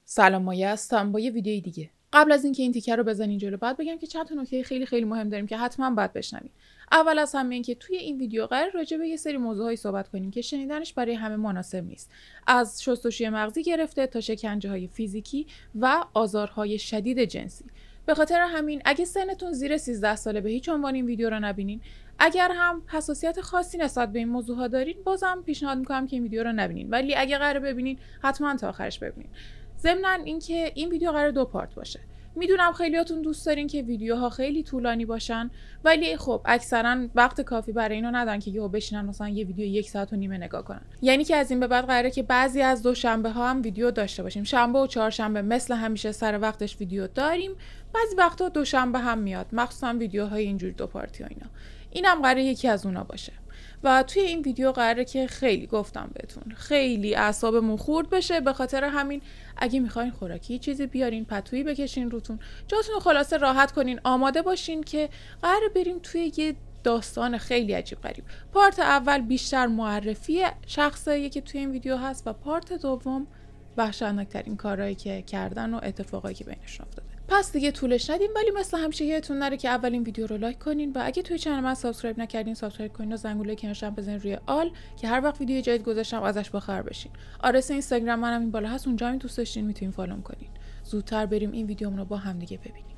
سلام، مایه هستم با یه ویدیوی دیگه. قبل از اینکه این تیکر رو بزنین جلو بعد بگم که چند تا نکته خیلی خیلی مهم داریم که حتما باید بشنوید. اول از همه این که توی این ویدیو قرار راجع به یه سری موضوعایی صحبت کنیم که شنیدنش برای همه مناسب نیست. از شستشوی مغزی گرفته تا شکنجه‌های فیزیکی و آزارهای شدید جنسی. به خاطر همین اگه سنتون زیر 13 ساله به هیچ عنوان این ویدیو رو نبینین. اگر هم حساسیت خاصی نسبت به این موضوع‌ها دارین بازم پیشنهاد می‌کنم که این ویدیو رو نبینین، ولی اگه قراره ببینین حتما تا آخرش ببینین. ضمناً اینکه این ویدیو قرار 2 پارت باشه. میدونم خیلیاتون دوست دارین که ویدیوها خیلی طولانی باشن، ولی خب اکثرا وقت کافی برای اینو ندارن که یهو بشینن مثلا یه ویدیو 1 ساعت و نیمه نگاه کنن. یعنی که از این به بعد قراره که بعضی از دوشنبه ها هم ویدیو داشته باشیم. شنبه و چهارشنبه مثل همیشه سر وقتش ویدیو داریم. بعضی وقتا دوشنبه هم میاد، مخصوصا ویدیوهای اینجوری 2 پارتی و اینا. اینم قراره یکی از اونا باشه. و توی این ویدیو قراره که خیلی گفتم بهتون خیلی اعصابمون خورد بشه، به خاطر همین اگه میخواین خوراکی چیزی بیارین، پتویی بکشین روتون، جاتون رو خلاصه راحت کنین، آماده باشین که قراره بریم توی یه داستان خیلی عجیب غریب. پارت اول بیشتر معرفی شخصیه که توی این ویدیو هست و پارت دوم وحشتناک‌ترین کارهایی که کردن و اتفاقایی که بینشون افتاده. پس دیگه طولش ندیم، ولی مثل همیشه یادتون نره که اولین ویدیو رو لایک کنین و اگه توی چنل من سابسکرایب نکردین سابسکرایب کنین و زنگوله کنارش هم بزنین روی آل که هر وقت ویدیو جدید گذاشتم ازش بخبر بشین. آدرس اینستاگرام منم این بالا هست، اونجا هم دوست داشتین میتونین فالوم کنین. زودتر بریم این ویدیومون رو با هم دیگه ببینیم.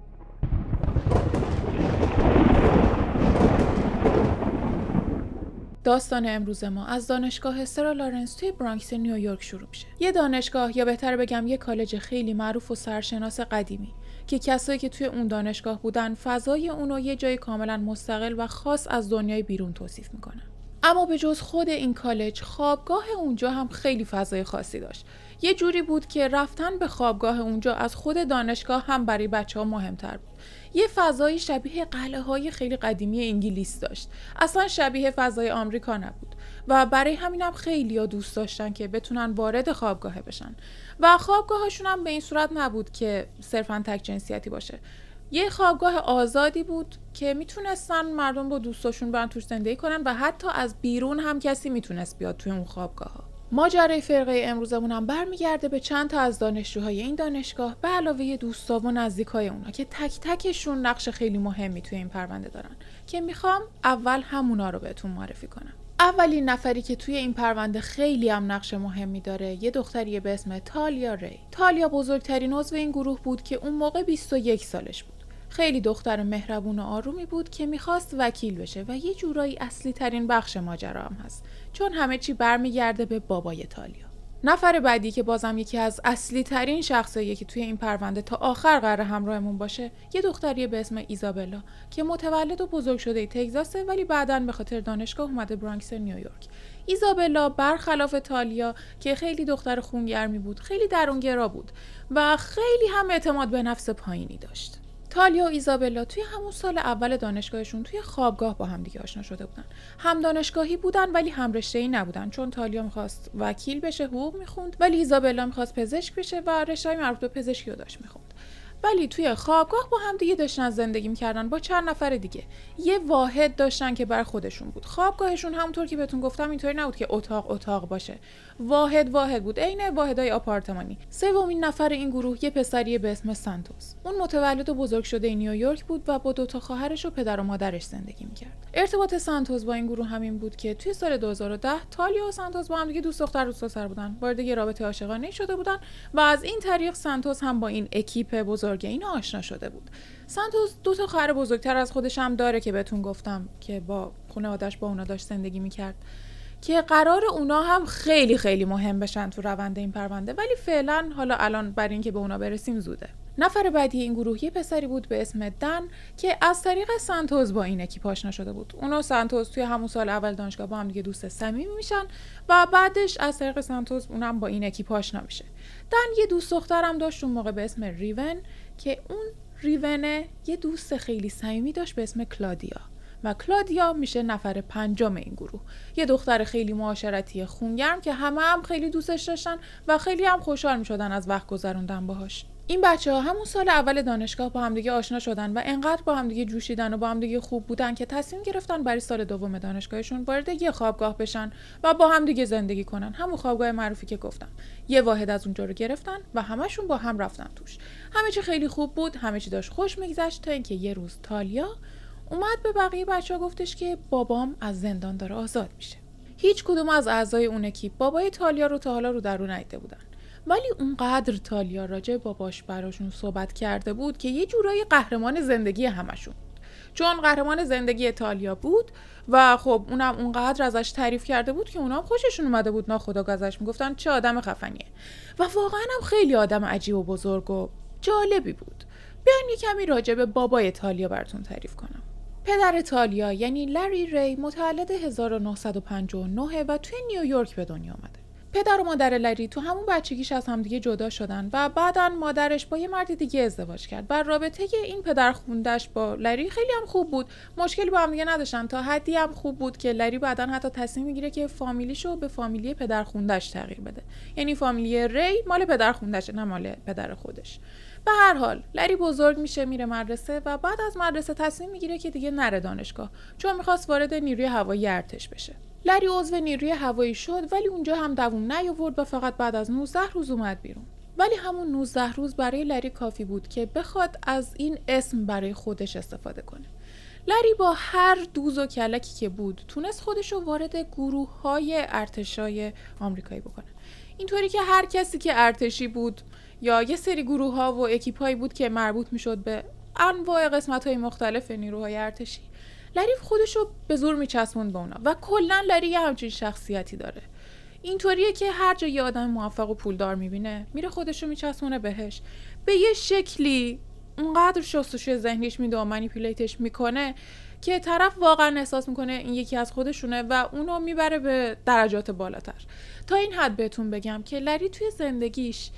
داستان امروز ما از دانشگاه سرا لارنس توی برانکس نیویورک شروع میشه. یه دانشگاه، یا بهتر بگم یه کالج خیلی معروف و سرشناس قدیمی که کسایی که توی اون دانشگاه بودن فضای اونو یه جای کاملا مستقل و خاص از دنیای بیرون توصیف میکنن. اما به جز خود این کالج، خوابگاه اونجا هم خیلی فضای خاصی داشت. یه جوری بود که رفتن به خوابگاه اونجا از خود دانشگاه هم برای بچه‌ها مهمتر بود. یه فضایی شبیه قلعه‌های خیلی قدیمی انگلیس داشت. اصلا شبیه فضای آمریکا نبود و برای همینم خیلی‌ها دوست داشتن که بتونن وارد خوابگاه بشن. و خوابگاهاشون هم به این صورت نبود که صرفاً تک جنسیتی باشه. یه خوابگاه آزادی بود که میتونستن مردم با دوستاشون برن توش زندگی کنن و حتی از بیرون هم کسی میتونست بیاد توی اون خوابگاه ها. ماجرای فرقه امروزمون هم برمیگرده به چند تا از دانشجوهای این دانشگاه به علاوه دوستا و نزدیکای اونا که تک تکشون نقش خیلی مهمی توی این پرونده دارن که میخوام اول همونا رو بهتون معرفی کنم. اولین نفری که توی این پرونده خیلی هم نقش مهمی داره یه دختریه به اسم تالیا ری. تالیا بزرگترین عضو این گروه بود که اون موقع 21 سالش بود. خیلی دختر مهربون و آرومی بود که میخواست وکیل بشه و یه جورایی اصلی ترین بخش ماجرا هم هست، چون همه چی برمیگرده به بابای تالیا. نفر بعدی که بازم یکی از اصلی ترین شخصیه که توی این پرونده تا آخر قراره همراهمون باشه یه دختریه به اسم ایزابلا که متولد و بزرگ شده تگزاسه، ولی بعداً به خاطر دانشگاه اومده برانکس نیویورک. ایزابلا برخلاف تالیا که خیلی دختر خونگرمی بود، خیلی درونگرا بود و خیلی هم اعتماد به نفس پایینی داشت. تالیا و ایزابلا توی همون سال اول دانشگاهشون توی خوابگاه با هم دیگه آشنا شده بودن. هم دانشگاهی بودن ولی هم رشته‌ای نبودن، چون تالیا می‌خواست وکیل بشه، حقوق می‌خوند، ولی ایزابلا می‌خواست پزشک بشه و رشته‌ای مربوط به پزشکی رو داشت می‌خوند. ولی توی خوابگاه با هم دیگه داشتن زندگی می‌کردن با چند نفر دیگه. یه واحد داشتن که بر خودشون بود. خوابگاهشون همونطور که بهتون گفتم اینطوری نبود که اتاق باشه. واحد بود، عین واحدهای آپارتمانی. سومین نفر این گروه یه پسریه به اسم سانتوس. اون متولد و بزرگ شده نیویورک بود و با 2 تا خواهرش و پدر و مادرش زندگی می‌کرد. ارتباط سانتوس با این گروه همین بود که توی سال 2010 تالیا و سانتوس با هم دیگه دوست دختر دوست پسر بودن. وارد یه رابطه عاشقانه شده بودن و از این طریق سانتوس هم با این اکیپ بزرگ اینا آشنا شده بود. سانتوس 2 تا خواهر بزرگتر از خودش هم داره که بهتون گفتم که با خانواده‌اش با اونا داشت زندگی می‌کرد که قرار اونا هم خیلی خیلی مهم بشن تو روند این پرونده، ولی فعلا حالا الان برای اینکه به اونا برسیم زوده. نفر بعدی این گروه یه پسری بود به اسم دن که از طریق سانتوس با این اکیپ آشنا شده بود. اونا و سانتوس توی همون سال اول دانشگاه با هم دیگه دوست صمیمی میشن و بعدش از طریق سانتوس اونم با این اکیپ آشنا میشه. دن یه دوست دخترم داشت اون موقع به اسم ریون که اون ریونه یه دوست خیلی صمیمی داشت به اسم کلادیا و کلادیا میشه نفر 5 این گروه. یه دختر خیلی معاشرتی خونگرم که همه هم خیلی دوستش داشتن و خیلی هم خوشحال میشدن از وقت گذروندن باهاش. این بچه‌ها همون سال اول دانشگاه با همدیگه آشنا شدن و انقدر با همدیگه جوشیدن و با همدیگه خوب بودن که تصمیم گرفتن برای سال دوم دانشگاهشون وارد یه خوابگاه بشن و با همدیگه زندگی کنن. همون خوابگاه معروفی که گفتم. یه واحد از اونجا رو گرفتن و همشون با هم رفتن توش. همه چی خیلی خوب بود، همه چی داشت خوش میگذشت تا اینکه یه روز تالیا اومد به بقیه بچه‌ها گفتش که بابام از زندان داره آزاد میشه. هیچ کدوم از اعضای اون اکیپ بابای تالیا رو تا حالا رو درون ندیده بودن. ولی اونقدر تالیا راجع باباش براشون صحبت کرده بود که یه جورایی قهرمان زندگی همشون بود. چون قهرمان زندگی تالیا بود و خب اونم اونقدر ازش تعریف کرده بود که اونام خوششون اومده بود، ناخودآگاه ازش میگفتن چه آدم خفنیه و واقعا هم خیلی آدم عجیب و بزرگ و جالبی بود. بیاین یه کمی راجع به بابای تالیا براتون تعریف کنم. پدر تالیا یعنی لری ری متولد 1959 و توی نیویورک به دنیا آمده. پدر و مادر لری تو همون بچگیش از همدیگه جدا شدن و بعداً مادرش با یه مرد دیگه ازدواج کرد و رابطه این پدر خوندش با لری خیلی هم خوب بود. مشکلی با هم دیگه نداشتن، تا حدی هم خوب بود که لری بعداً حتی تصمیم میگیره که فامیلیشو به فامیلی پدر خوندش تغییر بده. یعنی فامیلی ری مال پدر خوندشه، نه مال پدر خودش. به هر حال لری بزرگ میشه، میره مدرسه و بعد از مدرسه تصمیم میگیره که دیگه نره دانشگاه چون میخواست وارد نیروی هوایی ارتش بشه. لری عضو نیروی هوایی شد ولی اونجا هم دووم نیاورد و فقط بعد از 19 روز اومد بیرون. ولی همون 19 روز برای لری کافی بود که بخواد از این اسم برای خودش استفاده کنه. لری با هر دوز و کلکی که بود تونست خودشو وارد گروه‌های ارتشای آمریکایی بکنه. اینطوری که هر کسی که ارتشی بود یا یه سری گروه‌ها و اکیپ‌هایی بود که مربوط میشد به انواع قسمت‌های مختلف نیروهای ارتشی، لری خودشو به زور میچسبوند به اونا و کلا لری یه همچین شخصیتی داره. اینطوریه که هر جا یه آدم موفق و پولدار میبینه میره خودشو میچسبونه بهش، به یه شکلی اونقدر شستشوی ذهنیش میده و منیپولیتش میکنه که طرف واقعا احساس میکنه این یکی از خودشونه و اونو میبره به درجات بالاتر. تا این حد بهتون بگم که لری توی زندگیش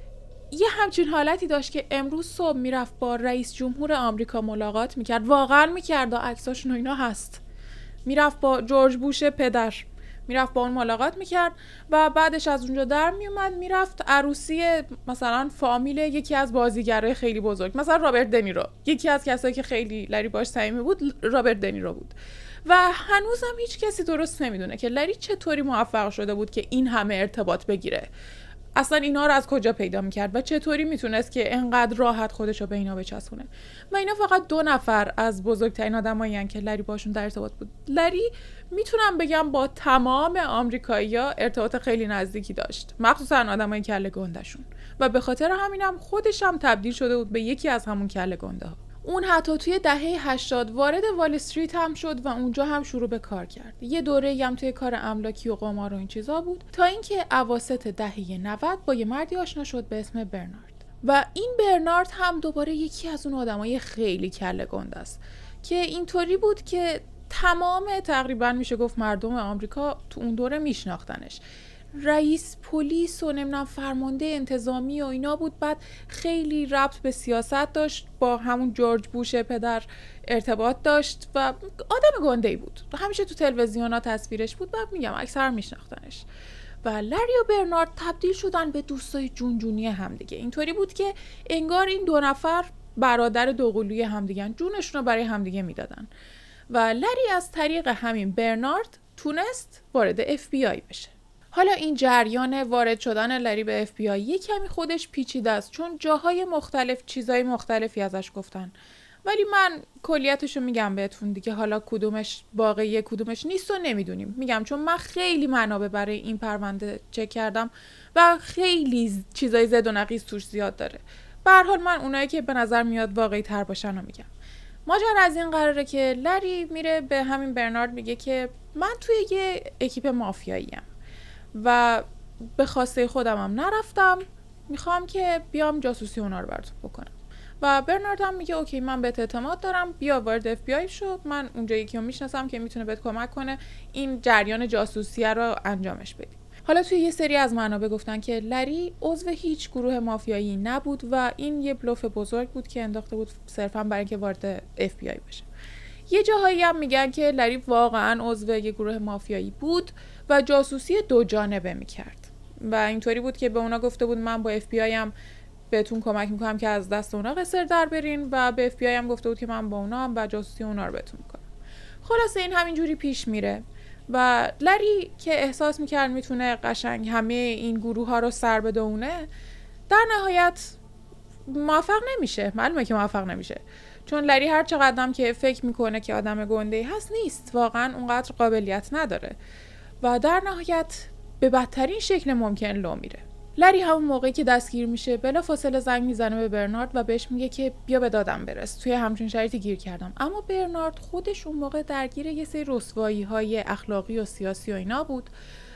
یه همچین حالتی داشت که امروز صبح میرفت با رئیس جمهور آمریکا ملاقات میکرد، واقعا میکرد و عکساشون و اینا هست. میرفت با جورج بوش پدر، میرفت با اون ملاقات میکرد و بعدش از اونجا در میومد میرفت عروسی مثلا فامیل یکی از بازیگرای خیلی بزرگ، مثلا رابرت دنیرو. یکی از کسایی که خیلی لری باش صمیمی بود رابرت دنیرو بود و هنوزم هیچ کسی درست نمیدونه که لری چطوری موفق شده بود که این همه ارتباط بگیره، اصلا اینا رو از کجا پیدا میکرد و چطوری میتونست که انقدر راحت خودشو به اینا بچسبونه. و اینا فقط 2 نفر از بزرگترین آدمایی هستن که لری باشون در ارتباط بود. لری میتونم بگم با تمام آمریکایی‌ها ارتباط خیلی نزدیکی داشت، مخصوصا آدمای کله گندشون، و به خاطر همینم خودش هم تبدیل شده بود به یکی از همون کله گنده‌ها. اون حتی توی دهه 80 وارد وال استریت هم شد و اونجا هم شروع به کار کرد. یه دوره‌ای هم توی کار املاکی و قمار و این چیزا بود تا اینکه اواسط دهه 90 با یه مردی آشنا شد به اسم برنارد. و این برنارد هم دوباره یکی از اون آدمای خیلی کله گنده است که اینطوری بود که تمام تقریبا میشه گفت مردم آمریکا تو اون دوره میشناختنش. رئیس پلیس و نمیدونم فرمانده انتظامی و اینا بود. بعد خیلی ربط به سیاست داشت، با همون جورج بوش پدر ارتباط داشت و آدم گنده‌ای بود. همیشه تو تلویزیونا تصویرش بود و میگم اکثر میشناختنش. و لری و برنارد تبدیل شدن به دوستای جونجونی همدیگه. اینطوری بود که انگار این 2 نفر برادر دوقلوی همدیگن، جونشون رو برای همدیگه میدادن. و لری از طریق همین برنارد تونست وارد FBI بشه. حالا این جریان وارد شدن لری به FBI یه کمی خودش پیچیده است، چون جاهای مختلف چیزای مختلفی ازش گفتن، ولی من کلیتشو میگم بهتون دیگه. حالا کدومش واقعیه کدومش نیست و نمیدونیم. میگم چون من خیلی منابع برای این پرونده چک کردم و خیلی چیزای زد و نقیض توش زیاد داره. به هر حال من اونایی که به نظر میاد واقعی تر باشن رو میگم. ماجرا از این قراره که لری میره به همین برنارد میگه که من توی یه اکیپ مافیاییم و به خواسته خودم هم نرفتم، میخوام که بیام جاسوسی اونا رو براتون بکنم. و برنارد هم میگه اوکی من بهت اعتماد دارم، بیا وارد FBI شو، من اونجا یکی رو میشناسم که میتونه بهت کمک کنه این جریان جاسوسی رو انجامش بدی. حالا توی یه سری از منابع گفتن که لری عضو هیچ گروه مافیایی نبود و این یه بلوف بزرگ بود که انداخته بود صرفا برای اینکه وارد FBI بشه. یه جاهایی هم میگن که لری واقعا عضو یه گروه مافیایی بود و جاسوسی 2 جانبه میکرد و اینطوری بود که به اونا گفته بود من با FBI هم بهتون کمک میکنم که از دست اونا قصر در برین و به FBI هم گفته بود که من با اونا هم و جاسوسی اونا رو بهتون میکنم. خلاصه این همینجوری پیش میره و لری که احساس میکرد میتونه قشنگ همه این گروه ها رو سر بدونه، در نهایت موفق نمیشه. معلومه که موفق نمیشه، چون لری هر چقدرم که فکر میکنه که آدم گنده‌ای هست، نیست، واقعا اونقدر قابلیت نداره و در نهایت به بدترین شکل ممکن لو میره. لری همون موقعی که دستگیر میشه بلافاصله زنگ میزنه به برنارد و بهش میگه که بیا به دادم برس، توی همچین شرایطی گیر کردم. اما برنارد خودش اون موقع درگیر یه سری رسوایی‌های اخلاقی و سیاسی و اینا بود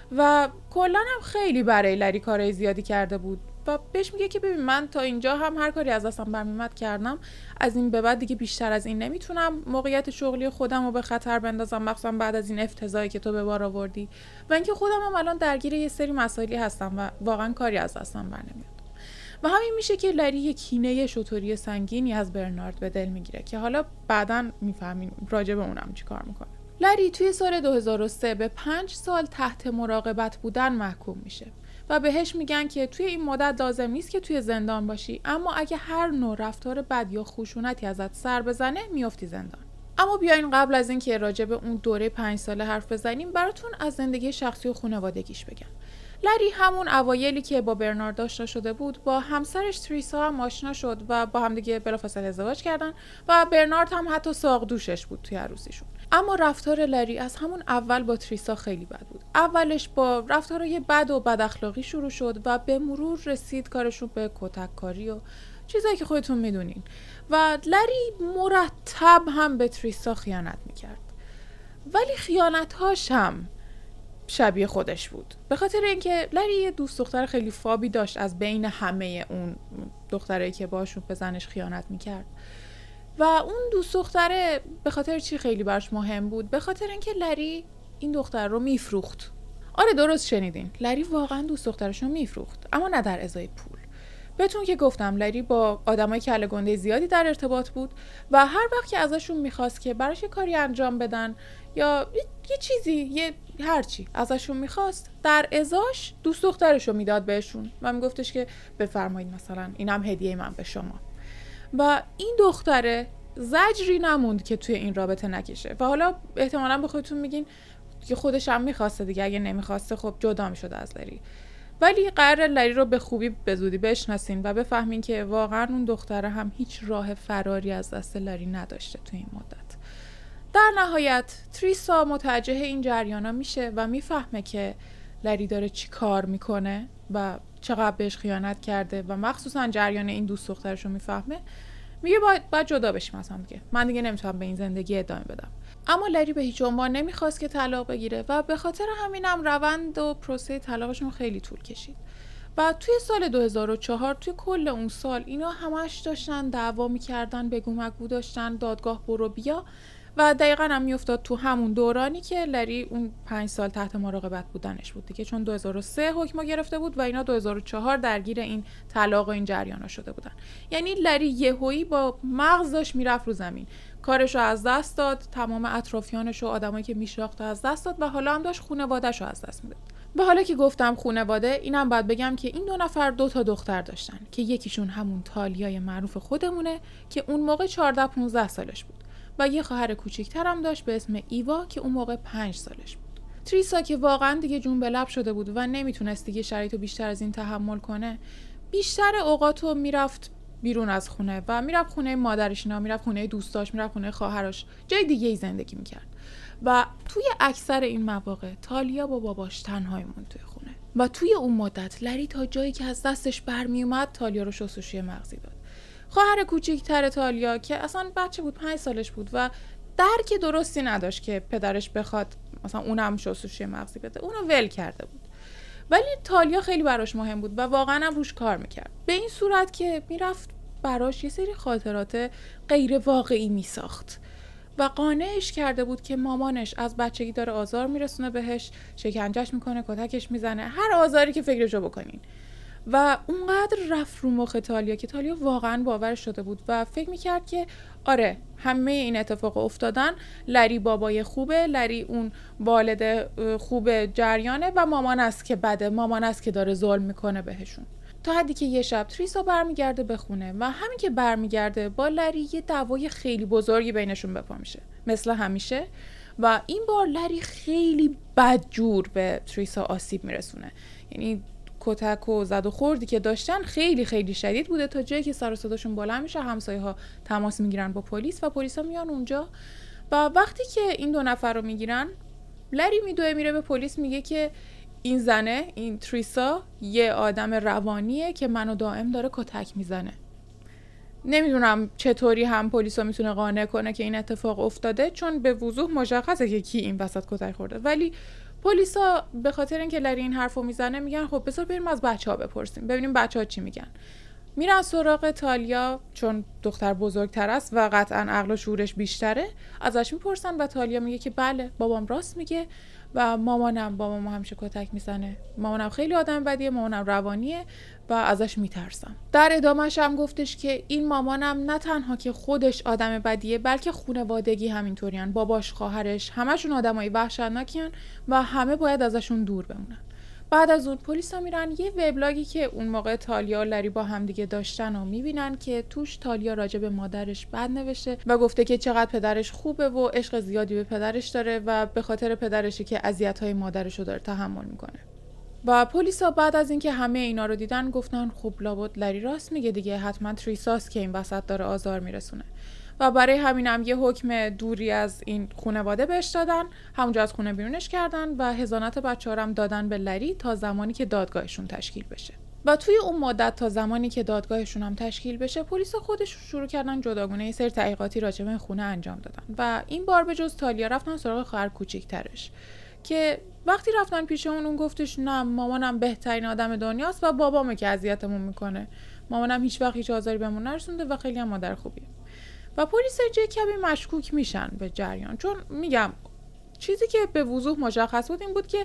و کلاً هم خیلی برای لری کارهای زیادی کرده بود و بهش میگه که ببین من تا اینجا هم هر کاری از دستم برمیومد کردم، از این به بعد دیگه بیشتر از این نمیتونم موقعیت شغلی خودم رو به خطر بندازم، مخصوصا بعد از این افتضاحی که تو به بار آوردی و اینکه خودم هم الان درگیر یه سری مسائلی هستم و واقعا کاری از دستم برنمیاد. و همین میشه که لری یک کینه شطوری سنگینی از برنارد به دل میگیره که حالا بعداً میفهمیم راجع به اونم چیکار میکنه. لری توی سال 2003 به 5 سال تحت مراقبت بودن محکوم میشه و بهش میگن که توی این مدت لازم نیست که توی زندان باشی، اما اگه هر نوع رفتار بد یا خشونتی ازت سر بزنه میافتی زندان. اما بیاین قبل از این که راجع به اون دوره 5 ساله حرف بزنیم، براتون از زندگی شخصی و خانوادگیش بگم. لری همون اوایلی که با برنارد آشنا شده بود، با همسرش تریسا هم آشنا شد و با هم دیگه بلافاصله ازدواج کردن و برنارد هم حتی ساقدوشش بود توی عروسیشون. اما رفتار لری از همون اول با تریسا خیلی بد بود. اولش با رفتارهای بد و بد اخلاقی شروع شد و به مرور رسید کارشون به کتککاری و چیزایی که خودتون میدونین و لری مرتب هم به تریسا خیانت میکرد، ولی خیانت‌هاش هم شبیه خودش بود، به خاطر اینکه لری یه دوست دختر خیلی فابی داشت از بین همه اون دخترایی که باشون به زنش خیانت میکرد و اون دوست دختره به خاطر چی خیلی براش مهم بود؟ به خاطر اینکه لری این دختر رو میفروخت. آره درست شنیدین، لری واقعا دوست دخترش رو میفروخت، اما نه در ازای پول. بهتون که گفتم لری با آدمای کله گنده زیادی در ارتباط بود و هر وقت که ازشون میخواست که براش یه کاری انجام بدن یا یه چیزی، یه هرچی ازشون میخواست، در ازاش دوست دخترش رو میداد بهشون و میگفتش که بفرمایید مثلا اینم هدیه من به شما. و این دختره زجری نموند که توی این رابطه نکشه و حالا احتمالاً به خودتون میگین که خودش هم میخواسته دیگه، اگه نمیخواسته خب جدا میشد از لری. ولی قرار لری رو به خوبی به زودی بشناسین و بفهمین که واقعا اون دختره هم هیچ راه فراری از دست لری نداشته توی این مدت. در نهایت تریسا متوجه این جریانا میشه و میفهمه که لری داره چی کار میکنه و چقدر بهش خیانت کرده و مخصوصا جریان این دوست دخترشو میفهمه. میگه باید جدا بشیم از هم دیگه، من دیگه نمیتونم به این زندگی ادامه بدم. اما لری به هیچ عنوان نمیخواست که طلاق بگیره و به خاطر همینم روند و پروسه طلاقشون خیلی طول کشید. و توی سال 2004 توی کل اون سال اینا همش داشتن دعوا میکردن، بگو مگو داشتن، دادگاه برو بیا و دقیقاً هم میافتاد تو همون دورانی که لری اون 5 سال تحت مراقبت بودنش بود دیگه، چون 2003 حکم گرفته بود و اینا 2004 درگیر این طلاق و این جریانا شده بودن. یعنی لری یهویی با مغزش میرفت رو زمین، کارشو از دست داد، تمام اطرافیانشو، آدمایی که میشناخت از دست داد و حالا هم داشت خانواده‌شو از دست میداد. و حالا که گفتم خانواده، اینم باید بگم که این 2 نفر 2 تا دختر داشتن که یکیشون همون تالیای معروف خودمونه که اون موقع 14-15 سالش بود و یه خواهر کوچیک‌تر هم داشت به اسم ایوا که اون موقع 5 سالش بود. تریسا که واقعا دیگه جون به لب شده بود و نمیتونست دیگه شرایطو بیشتر از این تحمل کنه، بیشتر اوقاتو میرفت بیرون از خونه و میرفت خونه مادرش، میرفت خونه دوستاش، میرفت خونه خواهرش، جای دیگه ای زندگی میکرد. و توی اکثر این مواقع تالیا با باباش تنهایی موند توی خونه و توی اون مدت لری تا جایی که از دستش برمی اومد تالیا رو شستشوی مغزی داد. خواهر کوچیک‌تر تالیا که اصلا بچه بود، 5 سالش بود و درک درستی نداشت که پدرش بخواد مثلا اونم شستشوی مغزی بده، اونو ول کرده بود. ولی تالیا خیلی براش مهم بود و واقعا هم روش کار میکرد، به این صورت که میرفت براش یه سری خاطرات غیر واقعی میساخت و قانعش کرده بود که مامانش از بچگی داره آزار میرسونه بهش، شکنجهش میکنه، کتکش میزنه، هر آزاری که فکرشو بکنین. و اونقدر رفت رو مخ تالیا که تالیا واقعا باورش شده بود و فکر میکرد که آره همه این اتفاق افتادن، لری بابای خوبه، لری اون والد خوب جریانه و مامان است که بده، مامان است که داره ظلم میکنه بهشون. تا حدی که یه شب تریسا برمیگرده به خونه و همین که برمیگرده با لری یه دعوای خیلی بزرگی بینشون بپا میشه مثل همیشه و این بار لری خیلی بدجور به تریسا آسیب میرسونه. یعنی کتک و زد و خوردی که داشتن خیلی خیلی شدید بوده تا جایی که سر و صداشون بلند میشه، همسایه‌ها تماس میگیرن با پلیس و پلیسا میان اونجا و وقتی که این دو نفر رو میگیرن لری میدوه میره به پلیس میگه که این زنه، این تریسا یه آدم روانیه که منو دائم داره کتک میزنه. نمیدونم چطوری هم پلیسا میتونه قانع کنه که این اتفاق افتاده چون به وضوح مشخصه که کی این وسط کتک خورده، ولی پلیسا به خاطر اینکه لری این حرفو میزنه میگن خب بذار بریم از بچه‌ها بپرسیم ببینیم بچه‌ها چی میگن. میرن سراغ تالیا چون دختر بزرگتر است و قطعاً عقل و شعورش بیشتره، ازش میپرسن و تالیا میگه که بله بابام راست میگه و بابام همیشه کتک میزنه، مامانم خیلی آدم بدیه، مامانم روانیه و ازش میترسم. در ادامهش هم گفتش که این مامانم نه تنها که خودش آدم بدیه بلکه خانوادگی همینطورین، باباش، خواهرش، همشون آدمای وحشتناکین و همه باید ازشون دور بمونن. بعد از اون پلیسا میرن یه وبلاگی که اون موقع تالیا و لری با هم دیگه داشتن و میبینن که توش تالیا راجع به مادرش بد نوشته و گفته که چقدر پدرش خوبه و عشق زیادی به پدرش داره و به خاطر پدرشه که اذیت‌های مادرش رو داره تحمل میکنه. و پلیسا بعد از اینکه همه اینا رو دیدن گفتن خب لابد لری راست میگه دیگه، حتما تریساس که این وسط داره آزار میرسونه و برای همینم یه حکم دوری از این خانواده بهش دادن، همونجا از خونه بیرونش کردن و حضانت بچه‌ها هم دادن به لری تا زمانی که دادگاهشون تشکیل بشه. و توی اون مدت تا زمانی که دادگاهشون هم تشکیل بشه پلیسا خودشون شروع کردن جداگونه یه سری تحقیقاتی راجع به خونه انجام دادن و این بار به جز تالیا رفتن سراغ خواهر کوچیک‌ترش که وقتی رفتن پیش اون گفتش نه مامانم بهترین آدم دنیاست و بابامه که اذیتمون میکنه، مامانم هیچ وقت هیچ آزاری بهمون نرسونده و خیلی هم مادر خوبیه. و پلیس اینجا کمی مشکوک میشن به جریان چون میگم چیزی که به وضوح مشخص بود این بود که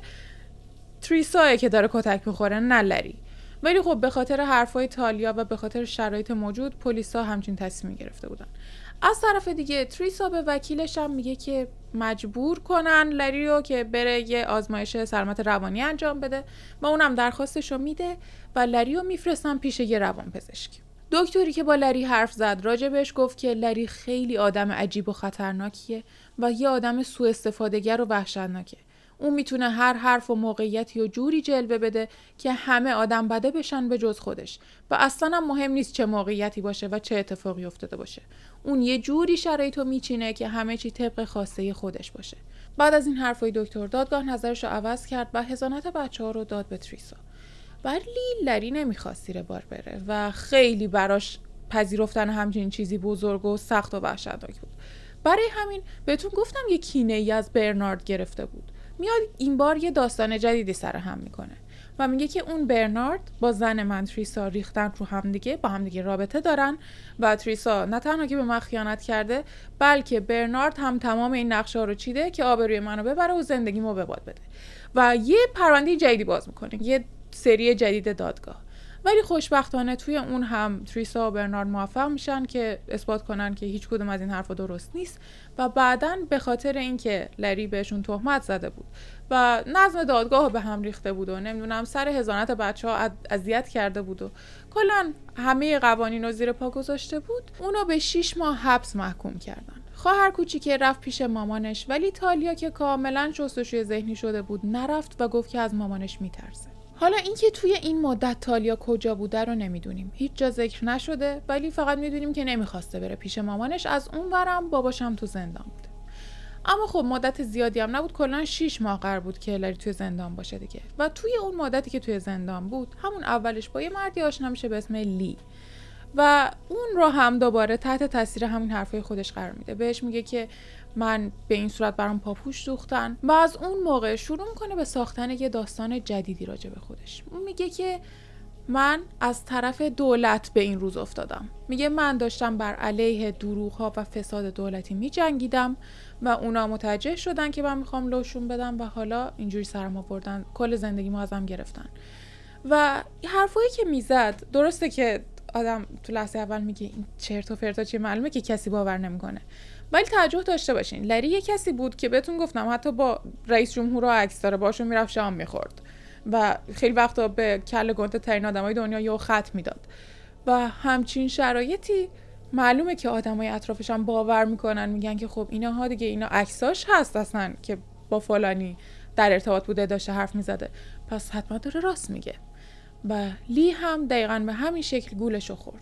تریساه که داره کتک میخوره نه لری، ولی خب به خاطر حرفای تالیا و به خاطر شرایط موجود پلیسا همچین تصمیم گرفته بودن. از طرف دیگه تریسا به وکیلش هم میگه که مجبور کنن لری رو که بره یه آزمایش سلامت روانی انجام بده و اونم درخواستش رو میده و لری رو میفرستن پیش یه روانپزشک. دکتری که با لری حرف زد راجع بهش گفت که لری خیلی آدم عجیب و خطرناکیه و یه آدم سوء استفاده‌گر و وحشتناکه. اون میتونه هر حرف و موقعیتی و جوری جلوه بده که همه آدم بده بشن به جز خودش و اصلا هم مهم نیست چه موقعیتی باشه و چه اتفاقی افتاده باشه. اون یه جوری شرایطو میچینه که همه چی طبق خواسته خودش باشه. بعد از این حرفای دکتر دادگاه نظرش رو عوض کرد و حضانت بچه‌ها رو داد به تریسا. ولی لری نمیخواست زیر بار بره و خیلی براش پذیرفتن همچین چیزی بزرگ و سخت و وحشتناک بود. برای همین بهتون گفتم یه کینه‌ای از برنارد گرفته بود. میاد این بار یه داستان جدیدی سر هم میکنه و میگه که اون برنارد با زن من تریسا ریختن رو همدیگه، با همدیگه رابطه دارن و تریسا نه تنها که به من خیانت کرده بلکه برنارد هم تمام این نقشه ها رو چیده که آبروی منو ببره و زندگیمو به باد بده و یه پرونده جدیدی باز میکنه، یه سری جدید دادگاه. ولی خوشبختانه توی اون هم تریسا و برنارد موفق میشن که اثبات کنن که هیچ کدوم از این حرفا درست نیست و بعداً به خاطر اینکه لری بهشون تهمت زده بود و نظم دادگاه به هم ریخته بود و نمیدونم سر حضانت بچه‌ها اذیت کرده بود و کلاً همه قوانین رو زیر پا گذاشته بود، اونو به 6 ماه حبس محکوم کردن. خواهر کوچیکه رفت پیش مامانش ولی تالیا که کاملاً شستشوی ذهنی شده بود نرفت و گفت که از مامانش میترسه. حالا اینکه توی این مدت تالیا کجا بوده رو نمیدونیم، هیچ جا ذکر نشده، ولی فقط میدونیم که نمیخواسته بره پیش مامانش، از اون ورم باباش هم تو زندان بوده. اما خب مدت زیادی هم نبود، کلاً 6 ماه قرار بود که لری توی زندان باشه دیگه. و توی اون مدتی که توی زندان بود همون اولش با یه مردی آشنا میشه به اسم لی و اون رو هم دوباره تحت تاثیر همین حرفای خودش قرار میده. بهش میگه که من به این صورت برام پاپوش دوختن و از اون موقع شروع میکنه به ساختن یه داستان جدیدی راجع به خودش. اون میگه که من از طرف دولت به این روز افتادم. میگه من داشتم بر علیه دروغ‌ها و فساد دولتی میجنگیدم و اونا متوجه شدن که من میخوام لوشون بدم و حالا اینجوری سرم آوردن، کل زندگیمو ازم گرفتن. و حرفایی که میزد درسته که آدم تو لحظه اول میگه این چرت و پرتا چیه، معلومه که کسی باور نمیکنه، ولی توجه داشته باشین لری یه کسی بود که بهتون گفتم حتی با رئیس جمهورها عکس داره، باشون میرفت شام میخورد و خیلی وقتا به کله گنده ترین آدمای دنیا یهو خط میداد و همچین شرایطی معلومه که آدمای اطرافش هم باور میکنن، میگن که خب اینا دیگه اینا عکساش هست اصلا که با فلانی در ارتباط بوده، داشته حرف میزده، پس حتما داره راست میگه. و لی هم دقیقاً به همین شکل گولشو خورد.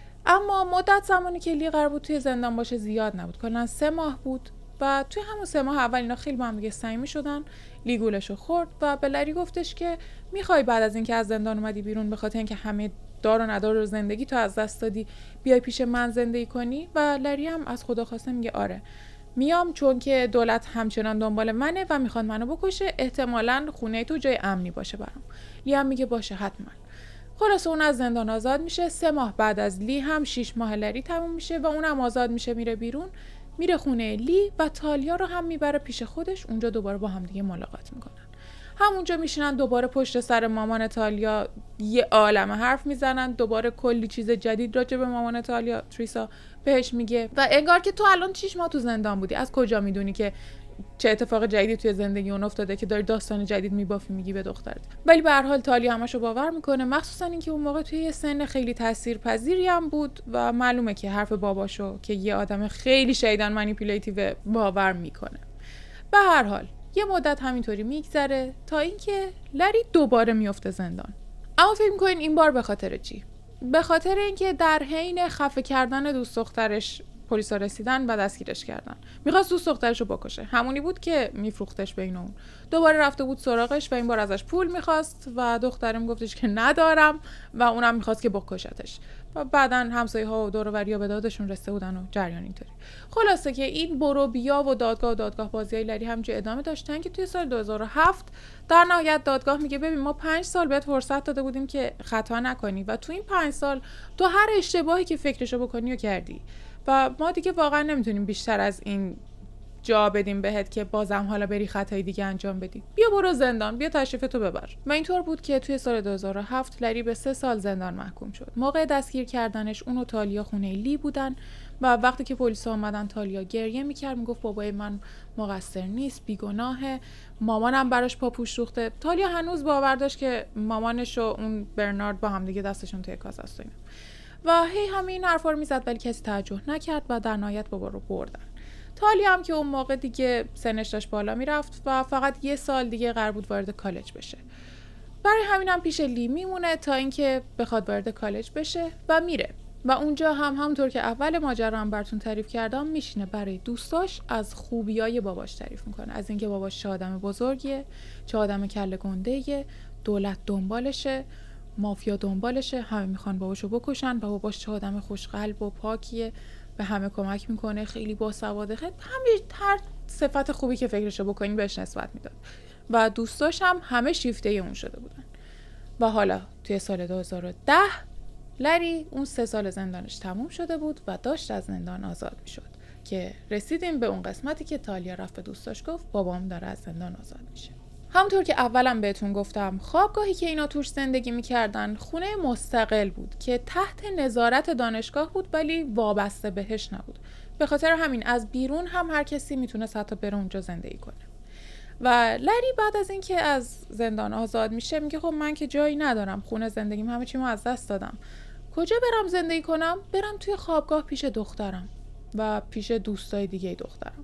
اما مدت زمانی که لی قرار بود توی زندان باشه زیاد نبود، کلاً 3 ماه بود و توی همون 3 ماه اول اینا خیلی با هم دیگه صمیمی شدن. لی گولشو خورد و به لری گفتش که میخوای بعد از اینکه از زندان اومدی بیرون به خاطر اینکه همه دار و ندار رو زندگی تو از دست دادی بیای پیش من زندگی کنی؟ و لری هم از خدا خواسته میگه آره میام، چون که دولت همچنان دنبال منه و میخواد منو بکشه، احتمالاً خونه تو جای امنی باشه برام. لی هم میگه باشه حتما. خلاصه اون از زندان آزاد میشه. 3 ماه بعد از لی هم 6 ماه لری تموم میشه و اونم آزاد میشه، میره بیرون، میره خونه لی و تالیا رو هم میبره پیش خودش. اونجا دوباره با هم دیگه ملاقات میکنن. همونجا میشینن دوباره پشت سر مامان تالیا یه عالمه حرف میزنن، دوباره کلی چیز جدید راجع به مامان تالیا تریسا بهش میگه و انگار که تو الان 6 ماه تو زندان بودی، از کجا میدونی که چه اتفاق جدیدی توی زندگی اون افتاده که داری داستان جدید میبافی میگی به دخترت. ولی به هر حال تالیا همشو باور میکنه، مخصوصا اینکه اون موقع توی یه سن خیلی تاثیرپذیری هم بود و معلومه که حرف باباشو که یه آدم خیلی شیطان مانیپولیتیو باور میکنه. به هر حال یه مدت همینطوری میگذره تا اینکه لری دوباره میفته زندان. اما فکر می‌کنین این بار به خاطر چی؟ به خاطر اینکه در حین خفه کردن دوست دخترش پلیسا رسیدن و دستگیرش کردن. می‌خواست دوست دخترش رو بکشه. همونی بود که میفروختش بین اون. دوباره رفته بود سراغش و این بار ازش پول می‌خواست و دخترم گفتش که ندارم و اونم می‌خواست که بکشتش. و بعداً همسایه‌ها و دور و بریا به دادشون رسیده بودن و جریان اینطوری. خلاصه که این برو بیا و دادگاه بازیای لری همینجوری ادامه داشتن که توی سال 2007 در نهایت دادگاه میگه ببین ما 5 سال بهت فرصت داده بودیم که خطا نکنی و تو این 5 سال تو هر اشتباهی که فکرشو بکنی و کردی و ما دیگه واقعا نمیتونیم بیشتر از این جا بدیم بهت که بازم حالا بری خطای دیگه انجام بدی. بیا برو زندان، بیا تشریفتو ببر. و اینطور بود که توی سال 2007 لری به 3 سال زندان محکوم شد. موقع دستگیر کردنش اون و تالیا خونه لی بودن و وقتی که پلیسا اومدن تالیا گریه میکرد، میگفت بابای من مقصر نیست، بیگناهه، مامانم براش پاپوش ریخته. تالیا هنوز باور داشت که مامانش و اون برنارد با هم دیگه دستشون توی کاسه است و هی همین حرفا رو میزد ولی کسی توجه نکرد و در نهایت بابا رو بردن. تالیا هم که اون موقع دیگه سنش داشت بالا میرفت و فقط 1 سال دیگه قرار بود وارد کالج بشه. برای همین هم پیش لی میمونه تا اینکه بخواد وارد کالج بشه و میره و اونجا هم همونطور که اول ماجرا هم براتون تعریف کردم میشینه برای دوستاش از خوبیای باباش تعریف میکنه، از اینکه باباش چه آدم بزرگیه، چه آدم کله گنده‌ایه، دولت دنبالشه، مافیا دنبالشه، همه میخوان باباشو بکشن و باباش چه آدم خوشقلب و پاکیه، به همه کمک میکنه، خیلی باسواده، هر صفت خوبی که فکرشو بکنین بهش نسبت میداد و دوستاش هم همه شیفته اون شده بودن. و حالا توی سال 2010 لری اون 3 سال زندانش تموم شده بود و داشت از زندان آزاد میشد که رسیدیم به اون قسمتی که تالیا رفت به دوستاش گفت بابام داره از زندان آزاد میشه. همونطور که اولم بهتون گفتم خوابگاهی که اینا توش زندگی میکردن خونه مستقل بود که تحت نظارت دانشگاه بود ولی وابسته بهش نبود. به خاطر همین از بیرون هم هر کسی میتونست حتی بره اونجا زندگی کنه. و لری بعد از اینکه از زندان آزاد میشه میگه خب من که جایی ندارم، خونه زندگیم همه چیمو از دست دادم، کجا برم زندگی کنم؟ برم توی خوابگاه پیش دخترم و پیش دوستای دیگه دخترم.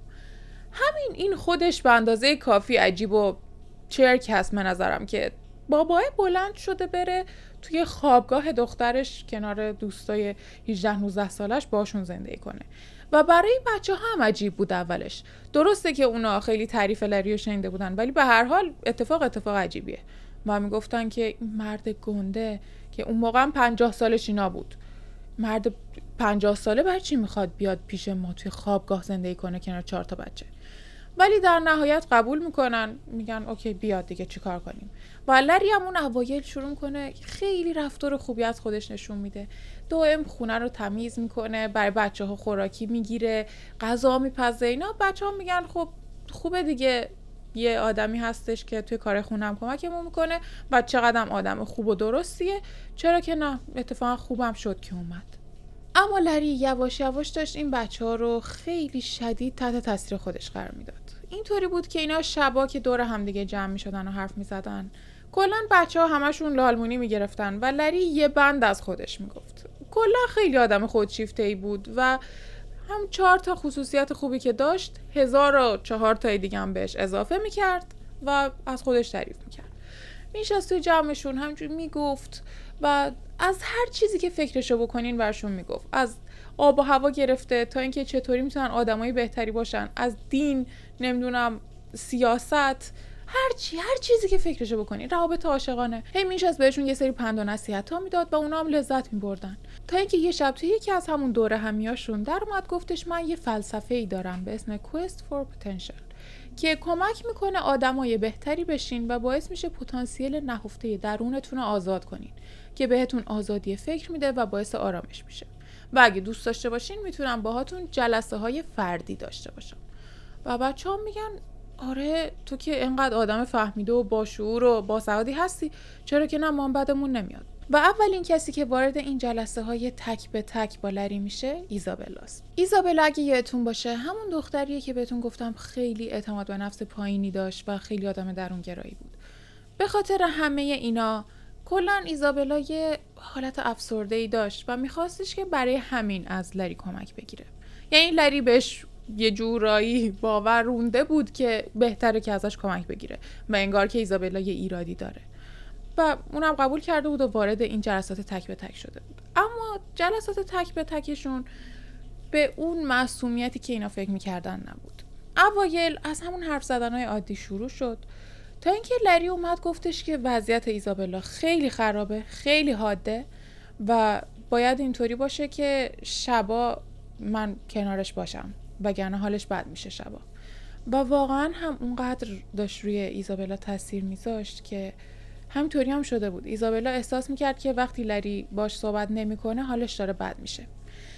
این خودش به اندازه کافی عجیب و چرک هست به نظرم که بابای بلند شده بره توی خوابگاه دخترش کنار دوستای 18-19 سالش باشون زندگی کنه. و برای بچه ها هم عجیب بود اولش. درسته که اونا خیلی تعریف لری رو شنیده بودن ولی به هر حال اتفاق عجیبیه. و میگفتن که این مرد گنده که اون موقع هم 50 سالش اینا بود، مرد 50 ساله برای چی میخواد بیاد پیش ما توی خوابگاه زندگی کنه کنار 4 تا بچه؟ ولی در نهایت قبول میکنن، میگن اوکی بیاد دیگه چیکار کنیم. و لری هم اون اوایل شروع میکنه خیلی رفتار خوبی از خودش نشون میده، دائم خونه رو تمیز میکنه، برای بچه‌ها خوراکی میگیره، غذا میپزه. اینا بچه‌ها میگن خب خوبه دیگه، یه آدمی هستش که توی کار خونم کمکمون میکنه و چقدرم آدم خوب و درستیه، چرا که نه، اتفاقا خوبم شد که اومد. اما لری یواش یواش داشت این بچه‌ها رو خیلی شدید تحت تاثیر خودش قرار میداد. اینطوری بود که اینا شبا که دور هم دیگه جمع میشدن و حرف میزدن کلا بچه‌ها همشون لالمونی میگرفتن و لری یه بند از خودش میگفت. کلا خیلی آدم خودشیفته‌ای بود و هم 4 تا خصوصیت خوبی که داشت 1004 تای دیگه هم بهش اضافه میکرد و از خودش تعریف میکرد. میشست توی جمعشون همینجور میگفت و از هر چیزی که فکرشو بکنین برشون میگفت، از آب و هوا گرفته تا اینکه چطوری میتونن آدمای بهتری باشن، از دین، نمیدونم سیاست، هر چیزی که فکرشو بکنین، روابط عاشقانه. هی میشست بهشون یه سری پند و نصیحت‌ها میداد و اونا هم لذت میبردن. تا اینکه یه شب توی یکی از همون دوره همیاشون در اومد گفتش من یه فلسفه‌ای دارم به اسم Quest for Potential که کمک میکنه آدمای بهتری بشین و باعث میشه پتانسیل نهفته درونتون رو آزاد کنین که بهتون آزادی فکر میده و باعث آرامش میشه. و اگه دوست داشته باشین میتونم باهاتون جلسه های فردی داشته باشم. و بچه‌ها میگن آره تو که اینقدر آدم فهمیده و با شعور و با سوادی هستی، چرا که نه، ما بدمون نمیاد. و اولین کسی که وارد این جلسه های تک به تک با لری میشه ایزابلاست. ایزابلا اگه یادتون باشه همون دختریه که بهتون گفتم خیلی اعتماد به نفس پایینی داشت و خیلی آدم درونگرایی بود. به خاطر همه اینا کلا ایزابلا یه حالت افسرده‌ای داشت و میخواستش که برای همین از لری کمک بگیره. یعنی لری بهش یه جورایی باور رونده بود که بهتره که ازش کمک بگیره و انگار که ایزابلا یه ایرادی داره و اونم قبول کرده بود و وارد این جلسات تک به تک شده بود. اما جلسات تک به تکشون به اون معصومیتی که اینا فکر میکردن نبود. اوایل از همون حرف زدنهای عادی شروع شد تا اینکه لری اومد گفتش که وضعیت ایزابلا خیلی خرابه، خیلی حاده و باید اینطوری باشه که شبا من کنارش باشم وگرنه حالش بد میشه شبا. و واقعا هم اونقدر داشت روی ایزابلا تاثیر میذاشت که همینطوری هم شده بود. ایزابلا احساس میکرد که وقتی لری باش صحبت نمیکنه حالش داره بد میشه.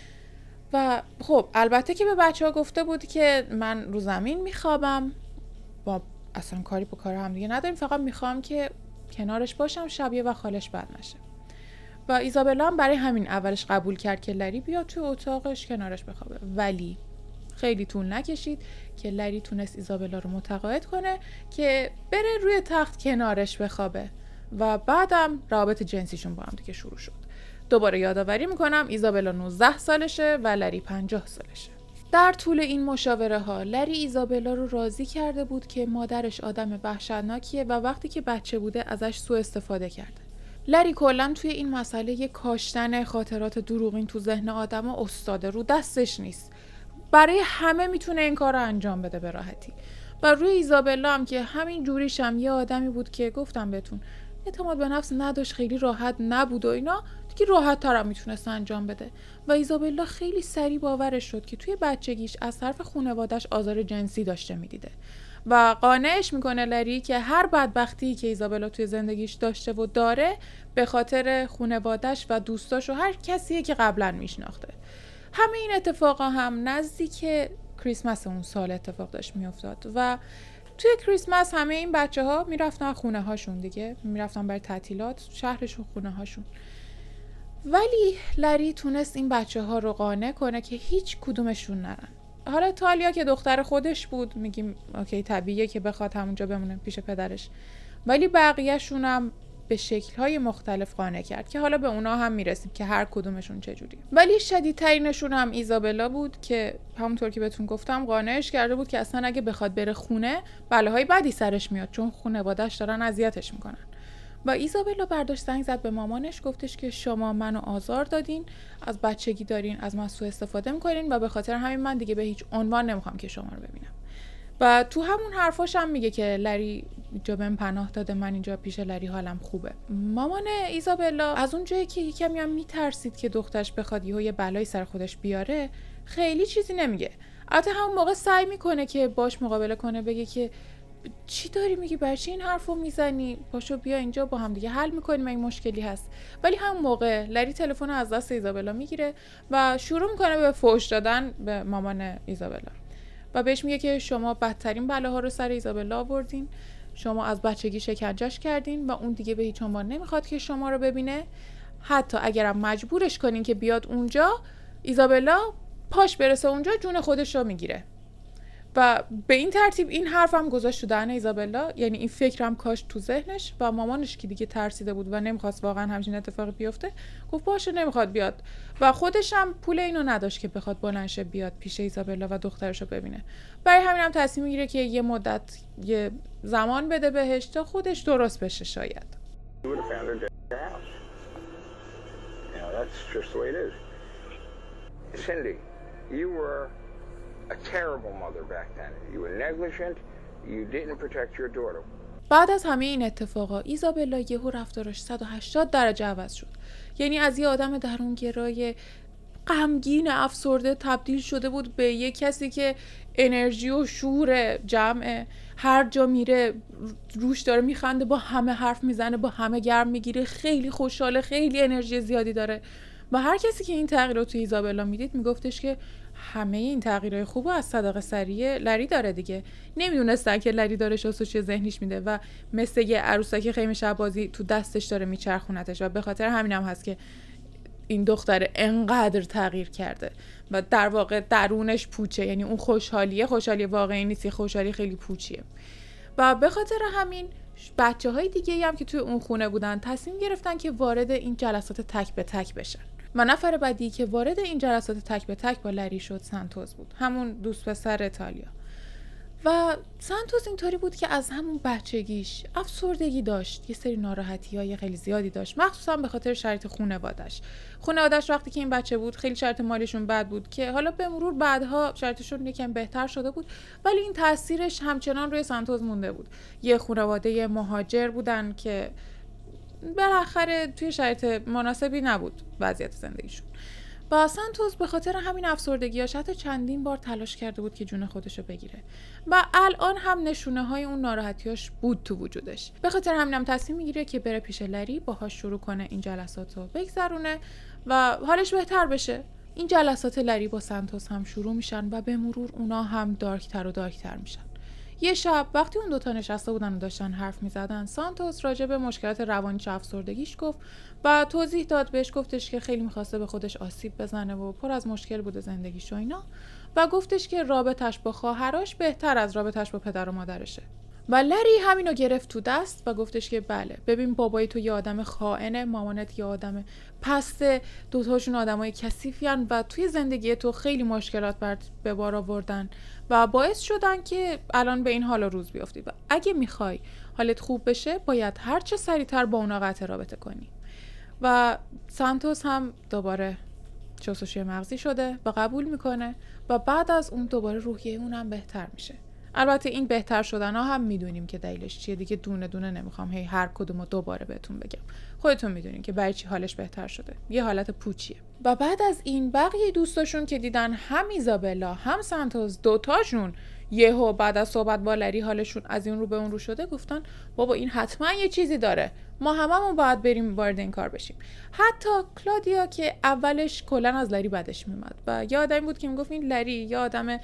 و خب البته که به بچه‌ها گفته بود که من رو زمین میخوابم و اصلا کاری با کار هم دیگه نداریم، فقط میخوام که کنارش باشم شبیه و حالش بد نشه. و ایزابلا هم برای همین اولش قبول کرد که لری بیاد تو اتاقش کنارش بخوابه. ولی خیلی طول نکشید که لری تونست ایزابلا رو متقاعد کنه که بره روی تخت کنارش بخوابه و بعدم روابط جنسیشون با هم دیگه شروع شد. دوباره یادآوری میکنم ایزابلا 19 سالشه و لری 50 سالشه. در طول این مشاوره ها لری ایزابلا رو راضی کرده بود که مادرش آدم وحشتناکیه و وقتی که بچه بوده ازش سوء استفاده کرده. لری کلا توی این مسئله یه کاشتن خاطرات دروغین تو ذهن آدم استاده، رو دستش نیست. برای همه میتونه این کار رو انجام بده به راحتی. و روی ایزابلا هم که همین جوریش هم یه آدمی بود که گفتم بهتون اعتماد به نفس نداشت، خیلی راحت نبود و اینا، دیگه راحت تر هم میتونست انجام بده. و ایزابلا خیلی سریع باورش شد که توی بچگیش از طرف خانواده‌اش آزار جنسی داشته میدیده و قانعش میکنه لری که هر بدبختی که ایزابلا توی زندگیش داشته و داره به خاطر خانواده‌اش و دوستاش و هر کسیه که قبلا میشناخته. همه این اتفاقا هم نزدیک کریسمس اون سال اتفاق داشت میافتاد و توی کریسمس همه این بچه‌ها میرفتن خونه هاشون دیگه، میرفتن برای تعطیلات شهرشون، خونه هاشون. ولی لری تونست این بچه‌ها رو قانع کنه که هیچ کدومشون نرن. حالا تالیا که دختر خودش بود میگیم اوکی طبیعیه که بخواد همونجا بمونه پیش پدرش، ولی بقیه‌شون هم به شکل‌های مختلف قانع کرد که حالا به اونا هم میرسیم که هر کدومشون چجوری. ولی شدیدترینشون هم ایزابلا بود که همونطور که بهتون گفتم قانعش کرده بود که اصلا اگه بخواد بره خونه بلاهای بدی سرش میاد چون خانواده‌اش دارن اذیتش میکنن. و ایزابلا برداشت زنگ زد به مامانش گفتش که شما منو آزار دادین، از بچگی دارین از من سوء استفاده میکنین و به خاطر همین من دیگه به هیچ عنوان نمیخوام که شما رو ببینم. و تو همون حرفاش هم میگه که لری اینجا بهم پناه داده، من اینجا پیش لری حالم خوبه. مامان ایزابلا از اون جایی که یکمی هم میترسید که دخترش بخواد یه بلایی سر خودش بیاره خیلی چیزی نمیگه. البته همون موقع سعی میکنه که باش مقابله کنه، بگه که چی داری میگی، برای چی این حرفو میزنی، پاشو بیا اینجا با هم دیگه حل میکنیم این مشکلی هست. ولی همون موقع لری تلفن از دست ایزابلا میگیره و شروع میکنه به فحش دادن به مامان ایزابلا و بهش میگه که شما بدترین بلاها رو سر ایزابلا آوردین، شما از بچگی شکنجهش کردین و اون دیگه به هیچ عنوان نمیخواد که شما رو ببینه. حتی اگرم مجبورش کنین که بیاد اونجا، ایزابلا پاش برسه اونجا جون خودش رو میگیره. و به این ترتیب این حرفم گذاشت تو دهن ایزابلا، یعنی این فکرم کاشت تو ذهنش و مامانش که دیگه ترسیده بود و نمیخواست واقعا همچین اتفاقی بیفته گفت باشه نمیخواد بیاد و خودش هم پول اینو نداشت که بخواد بلنشه بیاد پیش ایزابلا و دخترشو ببینه. برای همین هم تصمیم میگیره که یه مدت یه زمان بده بهش تا خودش درست بشه. شاید Cindy, you were a terrible mother back then. You were negligent. You didn't protect your daughter. بعد از همه این اتفاقا ایزابلا یهو رفتارش 180 درجه عوض شد. یعنی از یه آدم درونگرای غمگین افسرده تبدیل شده بود به یه کسی که انرژی و شعور جمعه، هر جا میره روش داره میخنده، با همه حرف میزنه، با همه گرم میگیره، خیلی خوشحاله، خیلی انرژی زیادی داره. و هر کسی که این تغییر رو توی ایزابلا میدید میگفتش که همه این تغییرهای خوبو از صدقه سریع لری داره دیگه. نمیدونستن که لری داره شستشوی ذهنیش میده و مثل یه عروسک خیمه شب بازی تو دستش داره میچرخونتش و به خاطر همینم هست که این دختر انقدر تغییر کرده و در واقع درونش پوچه. یعنی اون خوشحالی واقعی نیست، یه خوشحالی خیلی پوچیه. و به خاطر همین بچه‌های دیگه‌ای هم که توی اون خونه بودن تصمیم گرفتن که وارد این جلسات تک به تک بشن. و نفر بعدی که وارد این جلسات تک به تک با لری شد سانتوس بود، همون دوست پسر ایتالیا. و سانتوس اینطوری بود که از همون بچگیش افسردگی داشت، یه سری ناراحتی‌های خیلی زیادی داشت، مخصوصا به خاطر شرایط خانواده‌اش وقتی که این بچه بود خیلی شرایط مالیشون بد بود که حالا به مرور بعدها شرایطشون یکم بهتر شده بود، ولی این تاثیرش همچنان روی سانتوس مونده بود. یه خانواده مهاجر بودن که بالاخره توی شرایط مناسبی نبود وضعیت زندگیشون. و سانتوس به خاطر همین افسردگیاش حتی چندین بار تلاش کرده بود که جون خودشو بگیره و الان هم نشونه های اون ناراحتیاش بود تو وجودش. به خاطر همینم تصمیم میگیره که بره پیش لری، باهاش شروع کنه این جلساتو بگذرونه و حالش بهتر بشه. این جلسات لری با سانتوس هم شروع میشن و به مرور اونا هم دارکتر و دارکتر میشن. یه شب وقتی اون دوتا نشسته بودن و داشتن حرف میزدن، سانتوس راجع به مشکلات روانیش افسردگیش گفت و توضیح داد. بهش گفتش که خیلی میخواسته به خودش آسیب بزنه و پر از مشکل بوده زندگیش و اینا، و گفتش که رابطش با خواهرش بهتر از رابطش با پدر و مادرشه. و لری همینو گرفت تو دست و گفتش که بله، ببین بابای تو یه آدم خائنه، مامانت یه آدم پسته، دوتاشون آدمای کثیفین و توی زندگی تو خیلی مشکلات به بار آوردن و باعث شدن که الان به این حال روز بیافتی و اگه میخوای حالت خوب بشه باید هر چه سریعتر با اونا قطع رابطه کنی. و سانتوس هم دوباره شستشوی مغزی شده و قبول میکنه و بعد از اون دوباره روحیه اونم بهتر میشه. البته این بهتر شدن ها هم میدونیم که دلیلش چیه دیگه، دونه دونه نمیخوام هی هر کدومو دوباره بهتون بگم، خودتون میدونین که برای چی حالش بهتر شده، یه حالت پوچیه. و بعد از این بقیه دوستاشون که دیدن هم ایزابلا هم سانتوس دوتاشون یهو بعد از صحبت با لری حالشون از این رو به اون رو شده، گفتن بابا این حتما یه چیزی داره، ما هممون باید بریم وارد این کار بشیم. حتی کلادیا که اولش کلا از لری بدش میومد و یه آدمی بود که میگفت این لری یه آدم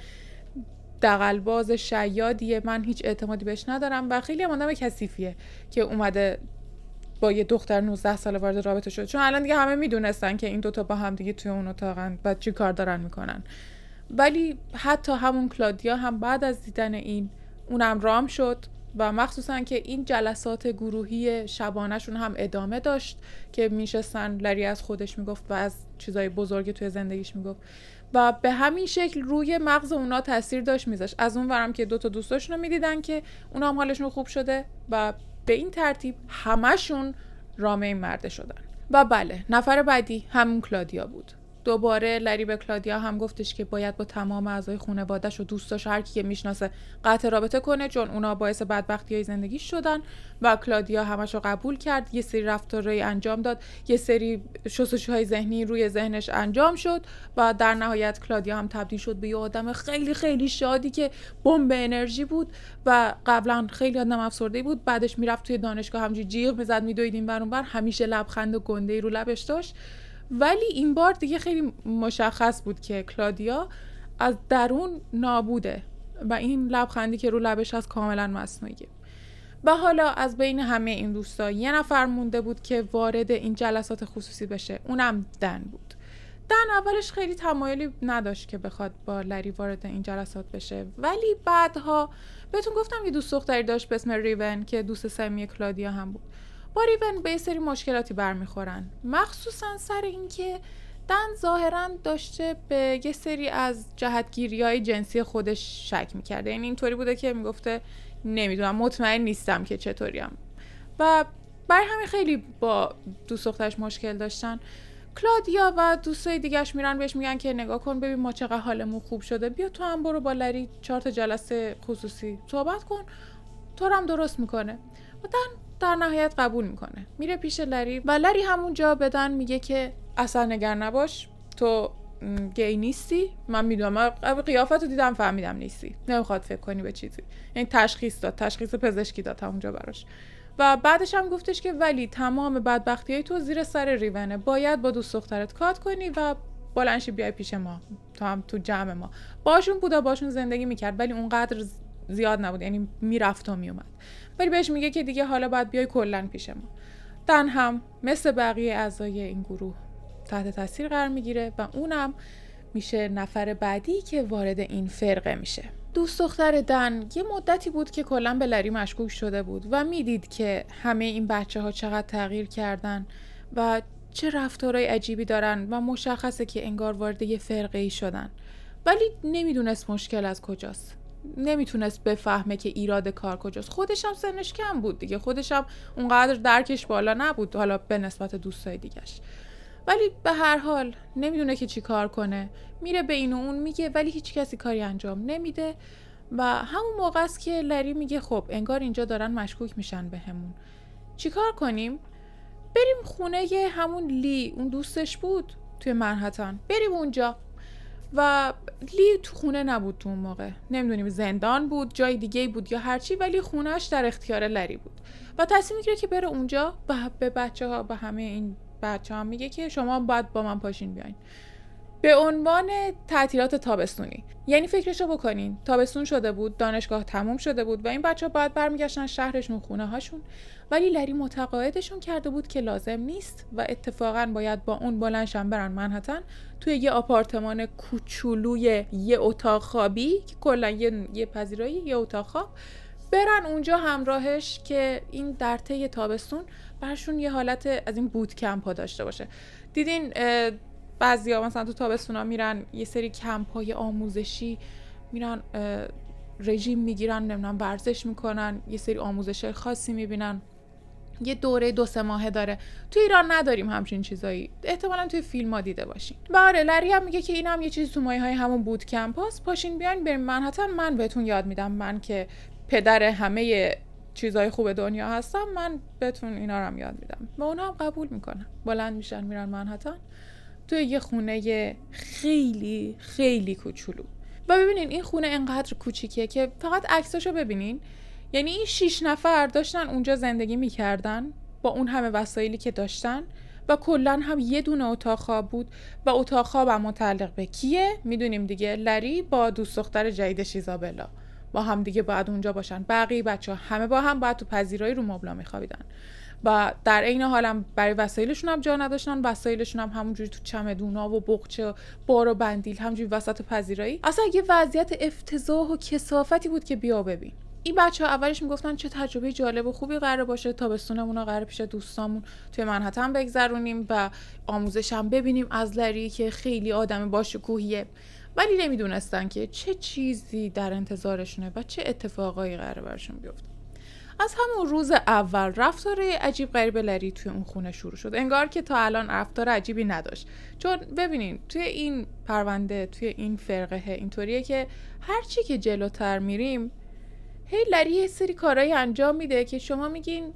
دغل‌باز شیادیه، من هیچ اعتمادی بهش ندارم و خیلی هم آدم کثیفیه که اومده با یه دختر 19 ساله وارد رابطه شد، چون الان دیگه همه میدونستن که این دوتا با هم دیگه توی اون اتاقن و چی کار دارن میکنن. ولی حتی همون کلادیا هم بعد از دیدن این اونم رام شد و مخصوصا که این جلسات گروهی شبانه‌شون هم ادامه داشت که میشستن لری از خودش میگفت و از چیزای بزرگی توی زندگیش میگفت و به همین شکل روی مغز اونا تاثیر داشت میذاشت. از اون ورم که دوتا دوستاشون رو میدیدن که اونا هم حالشون خوب شده و به این ترتیب همشون رامه این مرده شدن. و بله، نفر بعدی همون کلادیا بود. دوباره لری به کلادیا هم گفتش که باید با تمام اعضای خانواده‌اش و دوستاش هر کی که میشناسه قطع رابطه کنه، چون اونا باعث بدبختی‌های زندگیش شدن و کلادیا همشو قبول کرد. یه سری رفتارهای انجام داد، یه سری شستشوهای ذهنی روی ذهنش انجام شد و در نهایت کلادیا هم تبدیل شد به یه آدم خیلی خیلی شادی که بمب انرژی بود و قبلا خیلی آدم افسرده بود. بعدش میرفت توی دانشگاه همینجوری جیغ میزد، میدوید این ور اون ور، همیشه لبخند و گنده‌ای رو لبش داشت. ولی این بار دیگه خیلی مشخص بود که کلادیا از درون نابوده و این لبخندی که رو لبش هست کاملا مصنوعیه. و حالا از بین همه این دوستا یه نفر مونده بود که وارد این جلسات خصوصی بشه، اونم دن بود. دن اولش خیلی تمایلی نداشت که بخواد با لری وارد این جلسات بشه، ولی بعدها بهتون گفتم یه دوست دختری داشت به اسم ریون که دوست صمیمی کلادیا هم بود. با ریون به یه سری مشکلاتی برمیخورن، مخصوصا سر اینکه دن ظاهرا داشته به یه سری از جهتگیری‌های جنسی خودش شک می‌کرده. یعنی اینطوری بوده که میگفته نمیدونم، مطمئن نیستم که چطوریم، و برای همین خیلی با دوست دخترش مشکل داشتن. کلادیا و دوستای دیگه‌اش میرن بهش میگن که نگاه کن ببین ما چقدر حالمون خوب شده، بیا تو هم برو با لری 4 تا جلسه خصوصی صحبت کن، تو هم درست میکنه. و دن در نهایت قبول میکنه، میره پیش لری و لری همونجا به دن میگه که اصلا نگران نباش، تو گی نیستی، من میدونم، قیافتو دیدم فهمیدم نیستی، نمیخواد فکر کنی به چیزی. یعنی تشخیص پزشکی داد همونجا براش. و بعدش هم گفتش که ولی تمام بدبختیای تو زیر سر ریونه، باید با دوست دخترت کات کنی و بلنشی بیای پیش ما، تو هم تو جمع ما. باشون بودا، باشون زندگی میکرد ولی اونقدر زیاد نبود، یعنی میرفت و میومد. ولی بهش میگه که دیگه حالا باید بیای کلن پیش ما. دن هم مثل بقیه اعضای این گروه تحت تاثیر قرار میگیره و اونم میشه نفر بعدی که وارد این فرقه میشه. دوست دختر دن یه مدتی بود که کلا به لری مشکوک شده بود و میدید که همه این بچه‌ها چقدر تغییر کردن و چه رفتارهای عجیبی دارن و مشخصه که انگار وارد یه فرقه‌ای شدن، ولی نمیدونست مشکل از کجاست. نمیتونست بفهمه که ایراد کار کجاست. خودش هم سنش کم بود دیگه، خودش هم اونقدر درکش بالا نبود حالا به نسبت دوستای دیگه‌اش، ولی به هر حال نمیدونه که چی کار کنه. میره به این و اون میگه ولی هیچ کسی کاری انجام نمیده و همون موقع است که لری میگه خب انگار اینجا دارن مشکوک میشن به همون، چی کار کنیم؟ بریم خونه همون لی، اون دوستش بود توی منهتن، بریم اونجا. و لی تو خونه نبود تو اون موقع، نمیدونیم زندان بود، جای دیگه بود یا هرچی، ولی خونهش در اختیار لری بود و تصمیم میگیره که بره اونجا و به بچه‌ها، به همه این بچه‌ها میگه که شما باید با من پاشین بیاین به عنوان تعطیلات تابستونی. یعنی فکرشو بکنین تابستون شده بود، دانشگاه تموم شده بود و این بچه‌ها باید برمیگشتن شهرشون، خونه هاشون، ولی لری متقاعدشون کرده بود که لازم نیست و اتفاقا باید با اون بلندشن برن منهتن توی یه آپارتمان کوچولوی یه اتاق خوابی که کلا یه پذیرایی، یه اتاق خواب، برن اونجا همراهش که این در طی تابستون برشون یه حالت از این بوت کمپ ها داشته باشه. دیدین بعضیا مثلا تو تابستونا میرن یه سری کمپ های آموزشی، میرن رژیم میگیرن، نمیدونم ورزش میکنن، یه سری آموزش خاصی میبینن، یه دوره 2-3 ماهه داره. تو ایران نداریم همچین چیزایی، احتمالاً توی فیلم ها دیده باشین. باره لری هم میگه که این هم یه چیز تو مایه های همون بوت کمپ هاست، پاشین بیاین بریم منهتن، من بهتون یاد میدم، من که پدر همه چیزای خوب دنیا هستم، من بهتون اینا رو هم یاد میدم. و اونها هم قبول میکنن، بلند میشن میرن منهتن توی یه خونه خیلی خیلی کوچولو. و ببینین این خونه انقدر کوچیکیه که فقط عکساشو ببینین، یعنی این 6 نفر داشتن اونجا زندگی میکردن با اون همه وسایلی که داشتن و کلن هم یه دونه اتاق خواب بود و اتاق خواب هم متعلق به کیه؟ میدونیم دیگه، لری با دوست دختر جدیدش ایزابلا با هم دیگه باید اونجا باشن. بقیه بچه‌ها همه با هم باید تو پذیرایی رو مبلا میخوابیدن و در عین حال هم برای وسایلشون هم جا نداشتن، وسایلشون هم همونجوری تو چمدونا و بغچه و بار و بندیل همونجوری وسط پذیرایی. اصلا یه وضعیت افتضاح و کثافتی بود که بیا ببین. این بچه‌ها اولش میگفتن چه تجربه جالب و خوبی قراره باشه، تابستونمون رو قراره پیش دوستامون توی منهتن بگذرونیم و آموزش هم ببینیم از لری که خیلی آدم باشکوهیه، ولی نمیدونستن که چه چیزی در انتظارشونه و چه اتفاقایی قراره براشون بیفته. از همون روز اول رفتار عجیب غریب لری توی اون خونه شروع شد، انگار که تا الان رفتار عجیبی نداشت. چون ببینین توی این پرونده، توی این فرقه اینطوریه که هر چی که جلوتر میریم هی لری یه سری کارهای انجام میده که شما میگین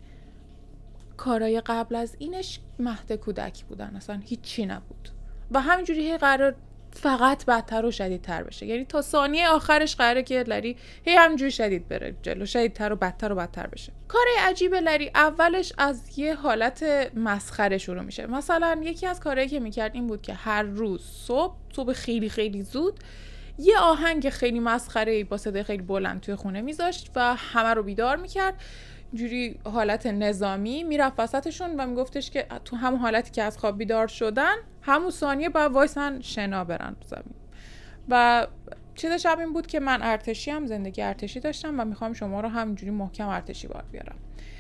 کارهای قبل از اینش مهد کودک بودن، اصلا هیچی نبود و همینجوری هی قرار فقط بدتر و شدیدتر بشه. یعنی تا ثانیه آخرش قراره که لری هی همینجوری شدید بره جلو، شدیدتر و بدتر بشه. کار عجیب لری اولش از یه حالت مسخره شروع میشه. مثلا یکی از کارهایی که میکرد این بود که هر روز صبح خیلی خیلی زود یه آهنگ خیلی مسخره‌ای با صدای خیلی بلند توی خونه میذاشت و همه رو بیدار میکرد. جوری حالت نظامی میرفت وسطشون و میگفتش که تو همون حالتی که از خواب بیدار شدن همون ثانیه باید وایسن شنا برن تو زمین. و چیزش هم این بود که من ارتشی هم زندگی ارتشی داشتم و میخوام شما رو همینجوری محکم ارتشی بار بیارم.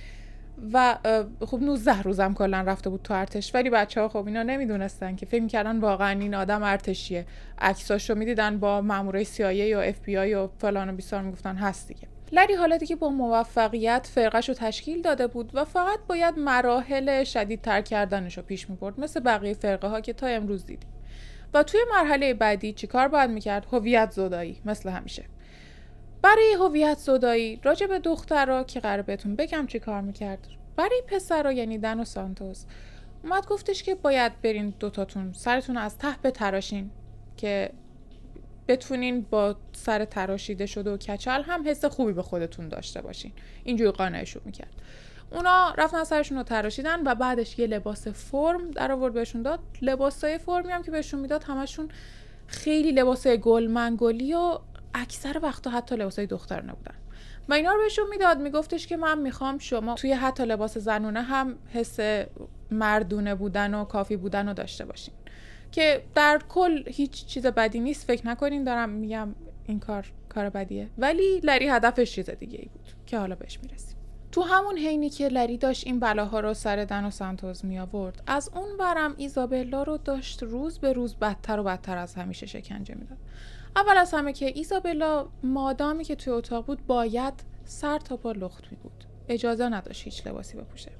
و خب 19 روزم کلا رفته بود تو ارتش، ولی بچه‌ها خب اینا نمیدونستن که، فکر می‌کردن واقعا این آدم ارتشیه. عکساشو میدیدن با مامورای CIA و FBI و فلان و بیسار، میگفتن هست دیگه. لری حالا دیگه با موفقیت فرقه‌شو تشکیل داده بود و فقط باید مراحل شدیدتر کردنشو پیش می‌برد مثل بقیه فرقه‌ها که تا امروز دیدیم. و توی مرحله بعدی چیکار باید می‌کرد؟ هویت زدایی مثل همیشه. برای هویت زدایی راجع به دخترها که قراره بهتون بگم چی کار میکرد، برای پسرها یعنی دن و سانتوس اومد گفتش که باید برین دوتاتون سرتون از ته بتراشین که بتونین با سر تراشیده شده و کچل هم حس خوبی به خودتون داشته باشین. اینجوری قانعشون میکرد. اونا رفتن سرشون رو تراشیدن و بعدش یه لباس فرم در آورد بهشون داد. لباسای فرمی هم که بهشون میداد همشون خیلی لباسای گلمنگلی و اکثر وقتا حتی لباسای دختر نبودن و اینا رو بهشون میداد. میگفتش که من میخوام شما توی حتی لباس زنونه هم حس مردونه بودن و کافی بودن رو داشته باشین، که در کل هیچ چیز بدی نیست. فکر نکنین دارم میگم این کار بدیه، ولی لری هدفش چیز دیگه ای بود که حالا بهش میرسیم. تو همون حینی که لری داشت این بلاها رو سر دن و سانتوس می آورد، از اون برم ایزابلا رو داشت روز به روز بدتر و بدتر از همیشه شکنجه میداد. اول از همه که ایزابلا مادامی که توی اتاق بود باید سر تا پا لخت می بود، اجازه نداشت هیچ لباسی بپوشه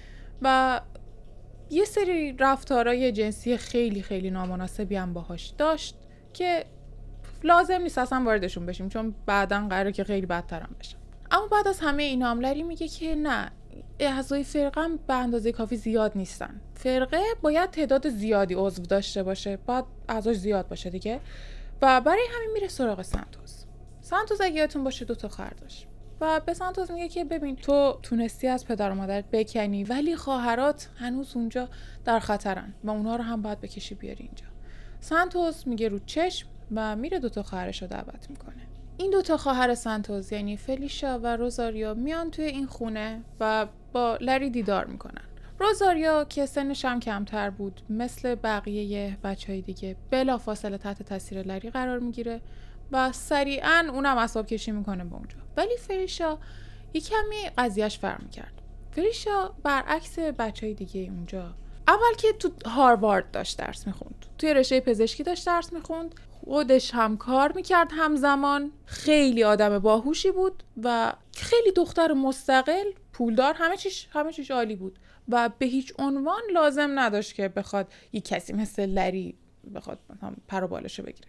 و یه سری رفتارهای جنسی خیلی خیلی نامناسبی هم باهاش داشت که لازم نیست اصلا واردشون بشیم چون بعداً قراره که خیلی بدتر هم بشن. اما بعد از همه اینا هم لری میگه که نه، اعضای فرقه هم به اندازه کافی زیاد نیستن، فرقه باید تعداد زیادی عضو داشته باشه، باید اعضاش زیاد باشه دیگه. و برای همین میره سراغ سانتوس اگه یادتون باشه 2 خواهر داشت و به سانتوس میگه که ببین تو تونستی از پدر و مادرت بکنی ولی خواهرات هنوز اونجا در خطرن و اونا رو هم باید بکشی بیاری اینجا. سانتوس میگه رو چشم و میره 2 خواهرش رو دعوت میکنه. این 2 خواهر سانتوس یعنی فلیشا و روزاریا میان توی این خونه و با لری دیدار میکنن. روزاریا که سنش هم کمتر بود مثل بقیه بچهای دیگه بلافاصله تحت تاثیر لری قرار میگیره و سریعا اونم عصب کشی میکنه به اونجا. ولی فلیشا یه کمی قضیهش فرق میکرد. فلیشا برعکس بچهای دیگه اونجا اول که تو هاروارد داشت درس میخوند، توی رشته پزشکی داشت درس میخوند، خودش هم کار میکرد همزمان، خیلی آدم باهوشی بود و خیلی دختر مستقل، پولدار، همه چیش عالی بود و به هیچ عنوان لازم نداشت که بخواد یک کسی مثل لری بخواد پر و بالشو بگیره.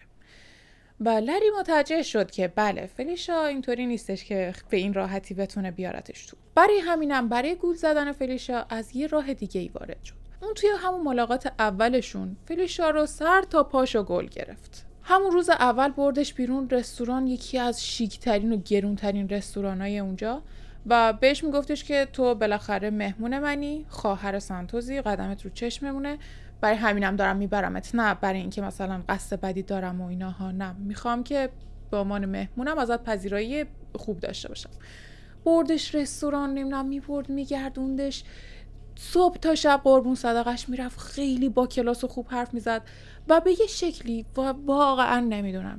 و لری متوجه شد که بله فلیشا اینطوری نیستش که به این راحتی بتونه بیارتش تو. برای همینم برای گول زدن فلیشا از یه راه دیگه ای وارد شد. اون توی همون ملاقات اولشون فلیشا رو سر تا پاشو گل گرفت. همون روز اول بردش بیرون رستوران، یکی از شیک‌ترین و گرون‌ترین رستورانای اونجا و بهش میگفتش که تو بالاخره مهمون منی، خواهر سانتوزی، قدمت رو چشممونه، برای همینم دارم میبرمت، نه برای اینکه مثلا قصد بدی دارم و ایناها، نه، میخوام که به عنوان مهمونم ازت پذیرایی خوب داشته باشم. بردش رستوران، نمیدونم میبرد میگردوندش، صبح تا شب قربون صدقش میرفت، خیلی با کلاس و خوب حرف میزد و به یه شکلی واقعا نمیدونم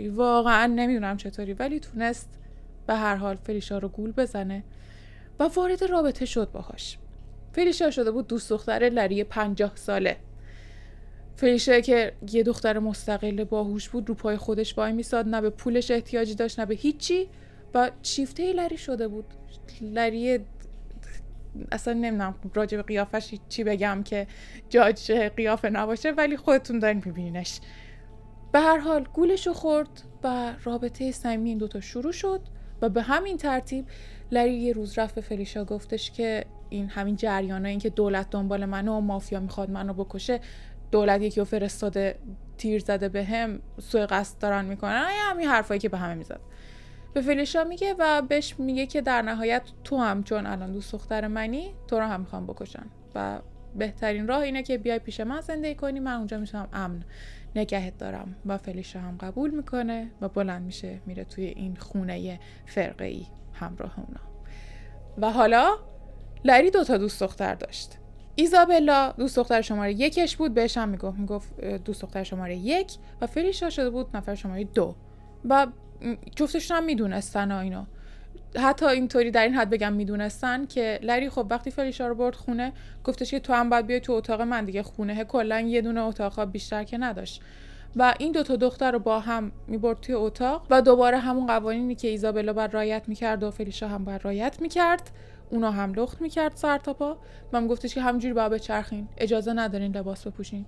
چطوری ولی تونست به هر حال فلیشا رو گول بزنه و وارد رابطه شد باهاش. فلیشا شده بود دوست دختر لری 50 ساله. فلیشا که یه دختر مستقل باهوش بود، رو پای خودش وای میساد، نه به پولش احتیاجی داشت نه به هیچی و شیفته لری شده بود. لری اصلا نمیدونم راجع به قیافش چی بگم که جاج قیافه نباشه، ولی خودتون دارین میبینینش. به هر حال گولشو خورد و رابطه صمیمی این 2 شروع شد و به همین ترتیب لری یه روز رفت به فلیشا گفتش که این همین جریانا، این که دولت دنبال منه و مافیا میخواد منو بکشه، دولت یکی رو فرستاده تیر زده بهم، سوء قصد دارن میکنن، همین حرفایی که به همه میزد. به فلیشا میگه و بهش میگه که در نهایت تو هم چون الان دوست دختر منی، تو رو هم میخوام بکشن و بهترین راه اینه که بیای پیش من زندگی کنی، من اونجا میتونم امن نگهت دارم. و فلیشا هم قبول میکنه و بلند میشه میره توی این خونه فرقه‌ای همراه اونا. و حالا لری 2 دوست دختر داشت. ایزابلا دوست دختر شماره 1 بود، بهش هم میگفت دوست دختر شماره 1 و فلیشا شده بود نفر شماره 2 و جفتشون هم میدونستن اینو. حتی اینطوری در این حد بگم میدونستن که لری خب وقتی فلیشا رو برد خونه گفتش که تو هم باید بیای تو اتاق من دیگه، خونه کلا یه دونه اتاق بیشتر که نداشت و این 2 دختر رو با هم میبرد توی اتاق و دوباره همون قوانینی که ایزابلا باید رعایت میکرد و فلیشا هم باید رعایت میکرد اونا هم لخت میکرد سر تا پا و من گفتش که همینجوری باید بچرخین، اجازه ندارین لباس بپوشین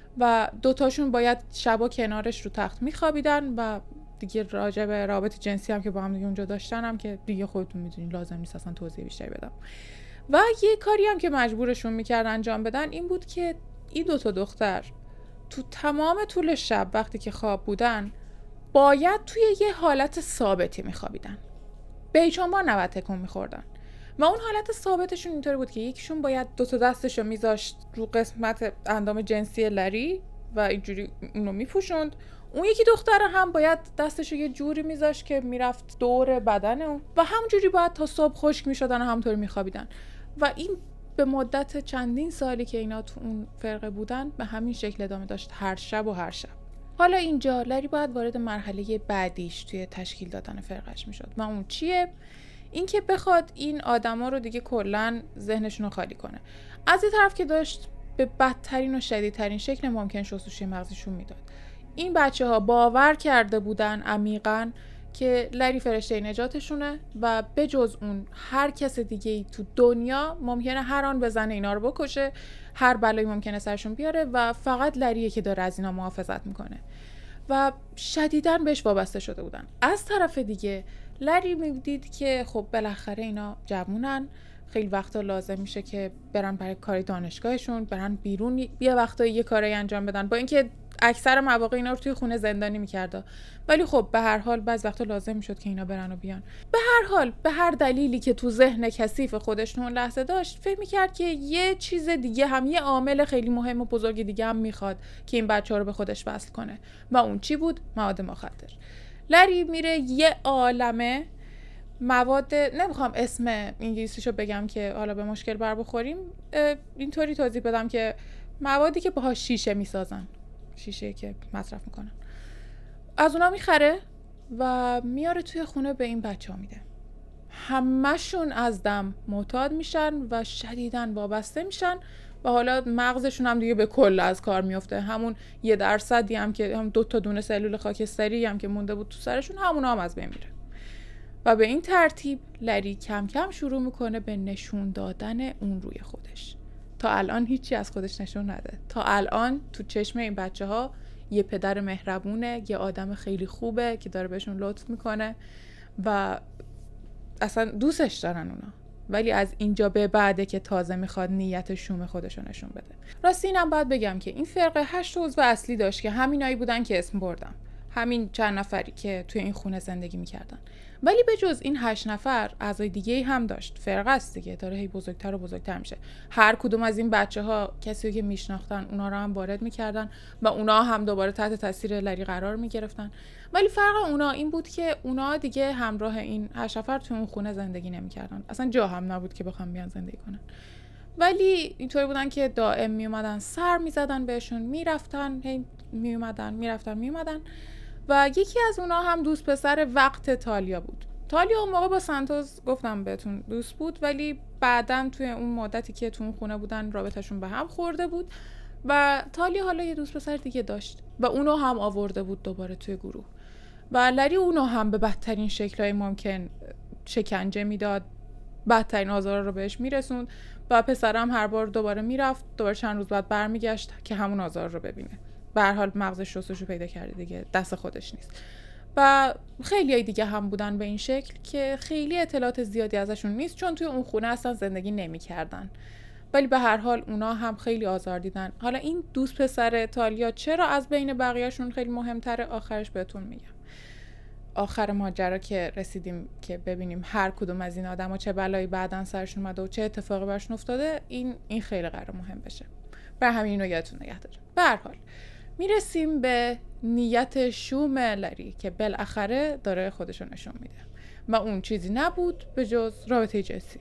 و 2 تاشون باید شبا کنارش رو تخت میخوابیدن و دیگه راجع به رابطه جنسی هم که با هم دیگه اونجا داشتن هم که دیگه خودتون میدونین لازم نیست اصلا توضیح بیشتری بدم. و یه کاری هم که مجبورشون میکرد انجام بدن این بود که این 2 دختر تو تمام طول شب وقتی که خواب بودن باید توی یه حالت ثابتی میخوابیدن، به هیچ عنوان نباید تکون میخوردن و اون حالت ثابتشون اینطوری بود که یکیشون باید 2 دستشو میذاشت رو قسمت اندام جنسی لری و اینجوری اونو میپوشوند، اون یکی دختر هم باید دستشو یه جوری میذاشت که میرفت دور بدن اون و همونجوری باید تا صبح خشک میشدن و همونطوری میخوابیدن و این به مدت چندین سالی که اینا تو اون فرقه بودن به همین شکل ادامه داشت هر شب و هر شب. حالا اینجا لری باید وارد مرحله بعدیش توی تشکیل دادن فرقش میشد و اون چیه؟ این که بخواد این آدما رو دیگه کلا ذهنشون رو خالی کنه. از این طرف که داشت به بدترین و شدیدترین شکل ممکن شستشوی مغزشون میداد. این بچه‌ها باور کرده بودن عمیقاً که لری فرشته نجاتشونه و بجز اون هر کس دیگه‌ای تو دنیا ممکنه هر آن بزنه اینا رو بکشه، هر بلایی ممکنه سرشون بیاره و فقط لریه که داره از اینا محافظت میکنه و شدیداً بهش وابسته شده بودن. از طرف دیگه لری میدید که خب بالاخره اینا جوونن، خیلی وقتا لازم میشه که برن برای کار دانشگاهشون، برن بیرون یه وقتایی یه کاری انجام بدن، با اینکه اکثر مواقع اینا رو توی خونه زندانی میکرده ولی خب به هر حال بعض وقتا لازم میشد که اینا برن و بیان. به هر حال به هر دلیلی که تو ذهن کثیف خودش اون لحظه داشت فکر میکرد که یه چیز دیگه هم، یه عامل خیلی مهم و بزرگ دیگه هم میخواد که این بچه‌ها رو به خودش وصل کنه و اون چی بود؟ مواد مخدر. لری میره یه عالمه مواد، نمیخوام اسم انگلیسیشو بگم که حالا به مشکل بر بخوریم، اینطوری توضیح بدم که موادی که باهاش شیشه میسازن، شیشه که مصرف میکنن، از اونا میخره و میاره توی خونه به این بچه ها میده. همه‌شون از دم معتاد میشن و شدیداً وابسته میشن و حالا مغزشون هم دیگه به کل از کار میفته. همون 1% هم که هم 2 دونه سلول خاکستری هم که مونده بود تو سرشون، همونا هم از بین میره. و به این ترتیب لری کم کم شروع میکنه به نشون دادن اون روی خودش. تا الان هیچی از خودش نشون نده. تا الان تو چشم این بچه ها یه پدر مهربونه، یه آدم خیلی خوبه که داره بهشون لطف میکنه و اصلا دوستش دارن اونا. ولی از اینجا به بعده که تازه میخواد نیت شوم خودشو نشون بده. راستی اینم باید بگم که این فرقه 8 عضو اصلی داشت که همینایی بودن که اسم بردم. همین چند نفری که توی این خونه زندگی میکردن. ولی به جز این 8 نفر اعضای دیگه هم داشت. فرقه است دیگه، داره هی بزرگتر و بزرگتر میشه. هر کدوم از این بچه‌ها کسی که میشناختن اونا رو هم وارد میکردن و اونا هم دوباره تحت تاثیر لری قرار میگرفتن. ولی فرق اونا این بود که اونا دیگه همراه این 8 نفر توی اون خونه زندگی نمیکردن. اصلا جا هم نبود که بخوام بیان زندگی کنن. ولی اینطوری بودن که دائم میومدن سر میزدن بهشون، میرفتن، هی میومدن و یکی از اونا هم دوست پسر وقت تالیا بود. تالیا اون موقع با سانتوس گفتم بهتون دوست بود، ولی بعدن توی اون مدتی که تو اون خونه بودن رابطهشون به هم خورده بود و تالیا حالا یه دوست پسر دیگه داشت و اونو هم آورده بود دوباره توی گروه و لری اونو هم به بدترین شکل‌های ممکن شکنجه میداد، بدترین آزارا رو بهش میرسوند و پسرم هر بار دوباره میرفت، دوباره چند روز بعد برمیگشت که همون آزار رو ببینه. به هر حال مغزش شستشو پیدا کرده دیگه، دست خودش نیست. و خیلیای دیگه هم بودن به این شکل که خیلی اطلاعات زیادی ازشون نیست چون توی اون خونه اصلا زندگی نمی‌کردن. ولی به هر حال اونا هم خیلی آزار دیدن. حالا این دوست پسر تالیا چرا از بین بقیه‌شون خیلی مهم‌تره آخرش بهتون میگم. آخر ماجرا که رسیدیم که ببینیم هر کدوم از این آدما چه بلایی بعدن سرشون اومده و چه اتفاقی براشون افتاده، این خیلی قرار مهم بشه. برای همین اینو یادتون نگه دارید. به هر حال میرسیم به نیت شوم لری که بالاخره داره خودشو نشون میده و اون چیزی نبود به جز رابطه جنسی.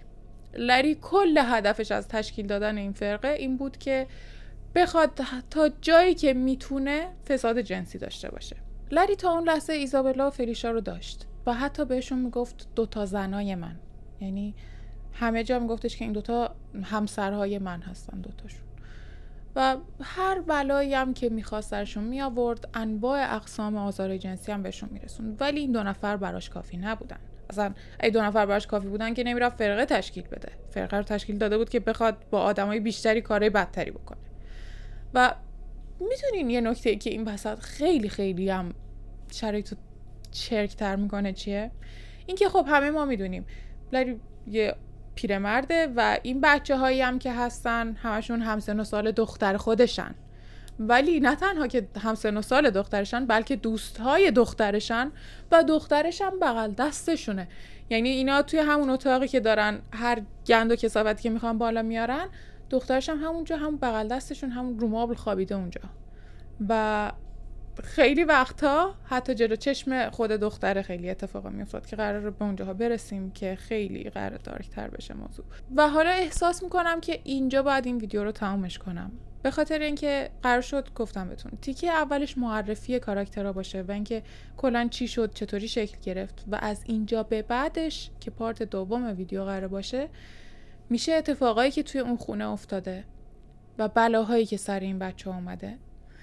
لری کل هدفش از تشکیل دادن این فرقه این بود که بخواد تا جایی که میتونه فساد جنسی داشته باشه. لری تا اون لحظه ایزابلا و فلیشا رو داشت و حتی بهشون میگفت 2 زنای من، یعنی همه جا میگفتش که این 2 همسرهای من هستن 2تاشون، و هر بلایی هم که میخواست درشون میآورد، انواع اقسام آزار جنسی هم بهشون میرسون. ولی این 2 نفر براش کافی نبودن. اصلا ای 2 نفر براش کافی بودن که نمیرفت فرقه تشکیل بده. فرقه رو تشکیل داده بود که بخواد با آدمای بیشتری کارهای بدتری بکنه. و میتونین یه نکته که این وسط خیلی خیلی هم شرایطو چرک‌تر میکنه چیه؟ این که خب همه ما میدونیم لری یه پیرمرده و این بچه‌هایی هم که هستن همشون همسن و سال دختر خودشن، ولی نه تنها که همسن و سال دخترشن بلکه دوستهای دخترشن و دخترش هم بغل دستشونه. یعنی اینا توی همون اتاقی که دارن هر گند و کثافتی که میخوان بالا میارن، دخترش هم همونجا، هم بغل دستشون، هم رو مبل خوابیده اونجا. و خیلی وقتا حتی جلو چشم خود دختر خیلی اتفاقا میافتاد که قراره به اونجاها برسیم که خیلی قراره دارکتر بشه موضوع. و حالا احساس میکنم که اینجا باید این ویدیو رو تمامش کنم، به خاطر اینکه قرار شد گفتم بهتون تیکه اولش معرفی کاراکترها باشه و اینکه کلا چی شد، چطوری شکل گرفت، و از اینجا به بعدش که پارت دوم ویدیو قرار باشه میشه اتفاقایی که توی اون خونه افتاده و بلاهایی که سر این بچه اومده.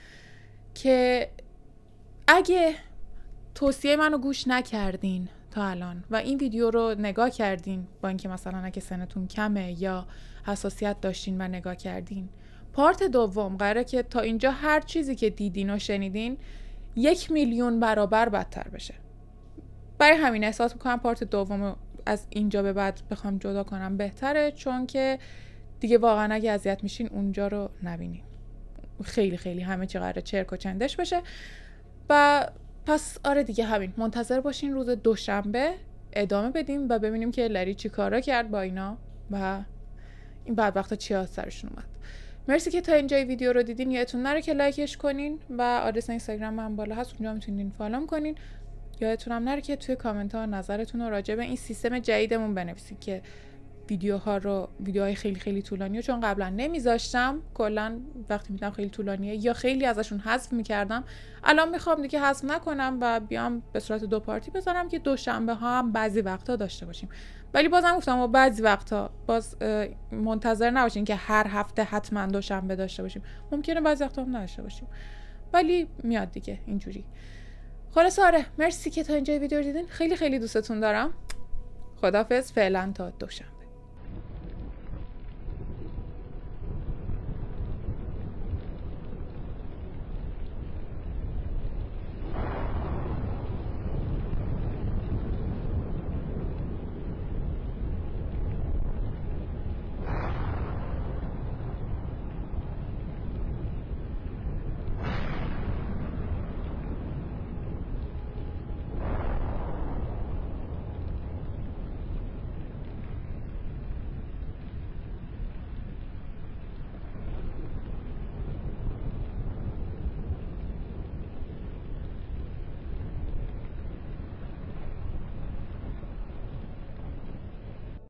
که اگه توصیه منو گوش نکردین تا الان و این ویدیو رو نگاه کردین، با اینکه مثلا اگه سنتون کمه یا حساسیت داشتین و نگاه کردین، پارت دوم قراره که تا اینجا هر چیزی که دیدین و شنیدین 1,000,000 برابر بدتر بشه. برای همین احساس میکنم پارت دوم از اینجا به بعد بخوام جدا کنم بهتره، چون که دیگه واقعا اگه اذیت میشین اونجا رو نبینین. خیلی خیلی همه چی قراره چرک و چندش بشه. و پس آره دیگه همین، منتظر باشین روز دوشنبه ادامه بدیم و ببینیم که لری چی کارا کرد با اینا و این بعد وقتا چی از سرشون اومد. مرسی که تا اینجای ویدیو رو دیدین. یادتون نره که لایکش کنین و آدرس اینستاگرام من بالا هست، اونجا میتونین فالوم کنین. یادتون هم نره که توی کامنت ها نظرتون رو راجع به این سیستم جدیدمون بنویسین که ویدیوهای خیلی خیلی طولانیه، چون قبلا نمیذاشتم، کلا وقتی میدم خیلی طولانیه یا خیلی ازشون حذف میکردم. الان میخوام دیگه حذف نکنم و بیام به صورت 2 پارتی بذارم که دوشنبه ها هم بعضی وقتا داشته باشیم. ولی بازم گفتم و بعضی وقتا باز منتظر نباشین که هر هفته حتما دوشنبه داشته باشیم، ممکنه بعضی وقتا هم نداشته باشیم، ولی میاد دیگه اینجوری. خلاص آره، مرسی که تا اینجا ویدیو رو دیدین. خیلی خیلی دوستتون دارم. خداحافظ فعلا تا دوشنبه.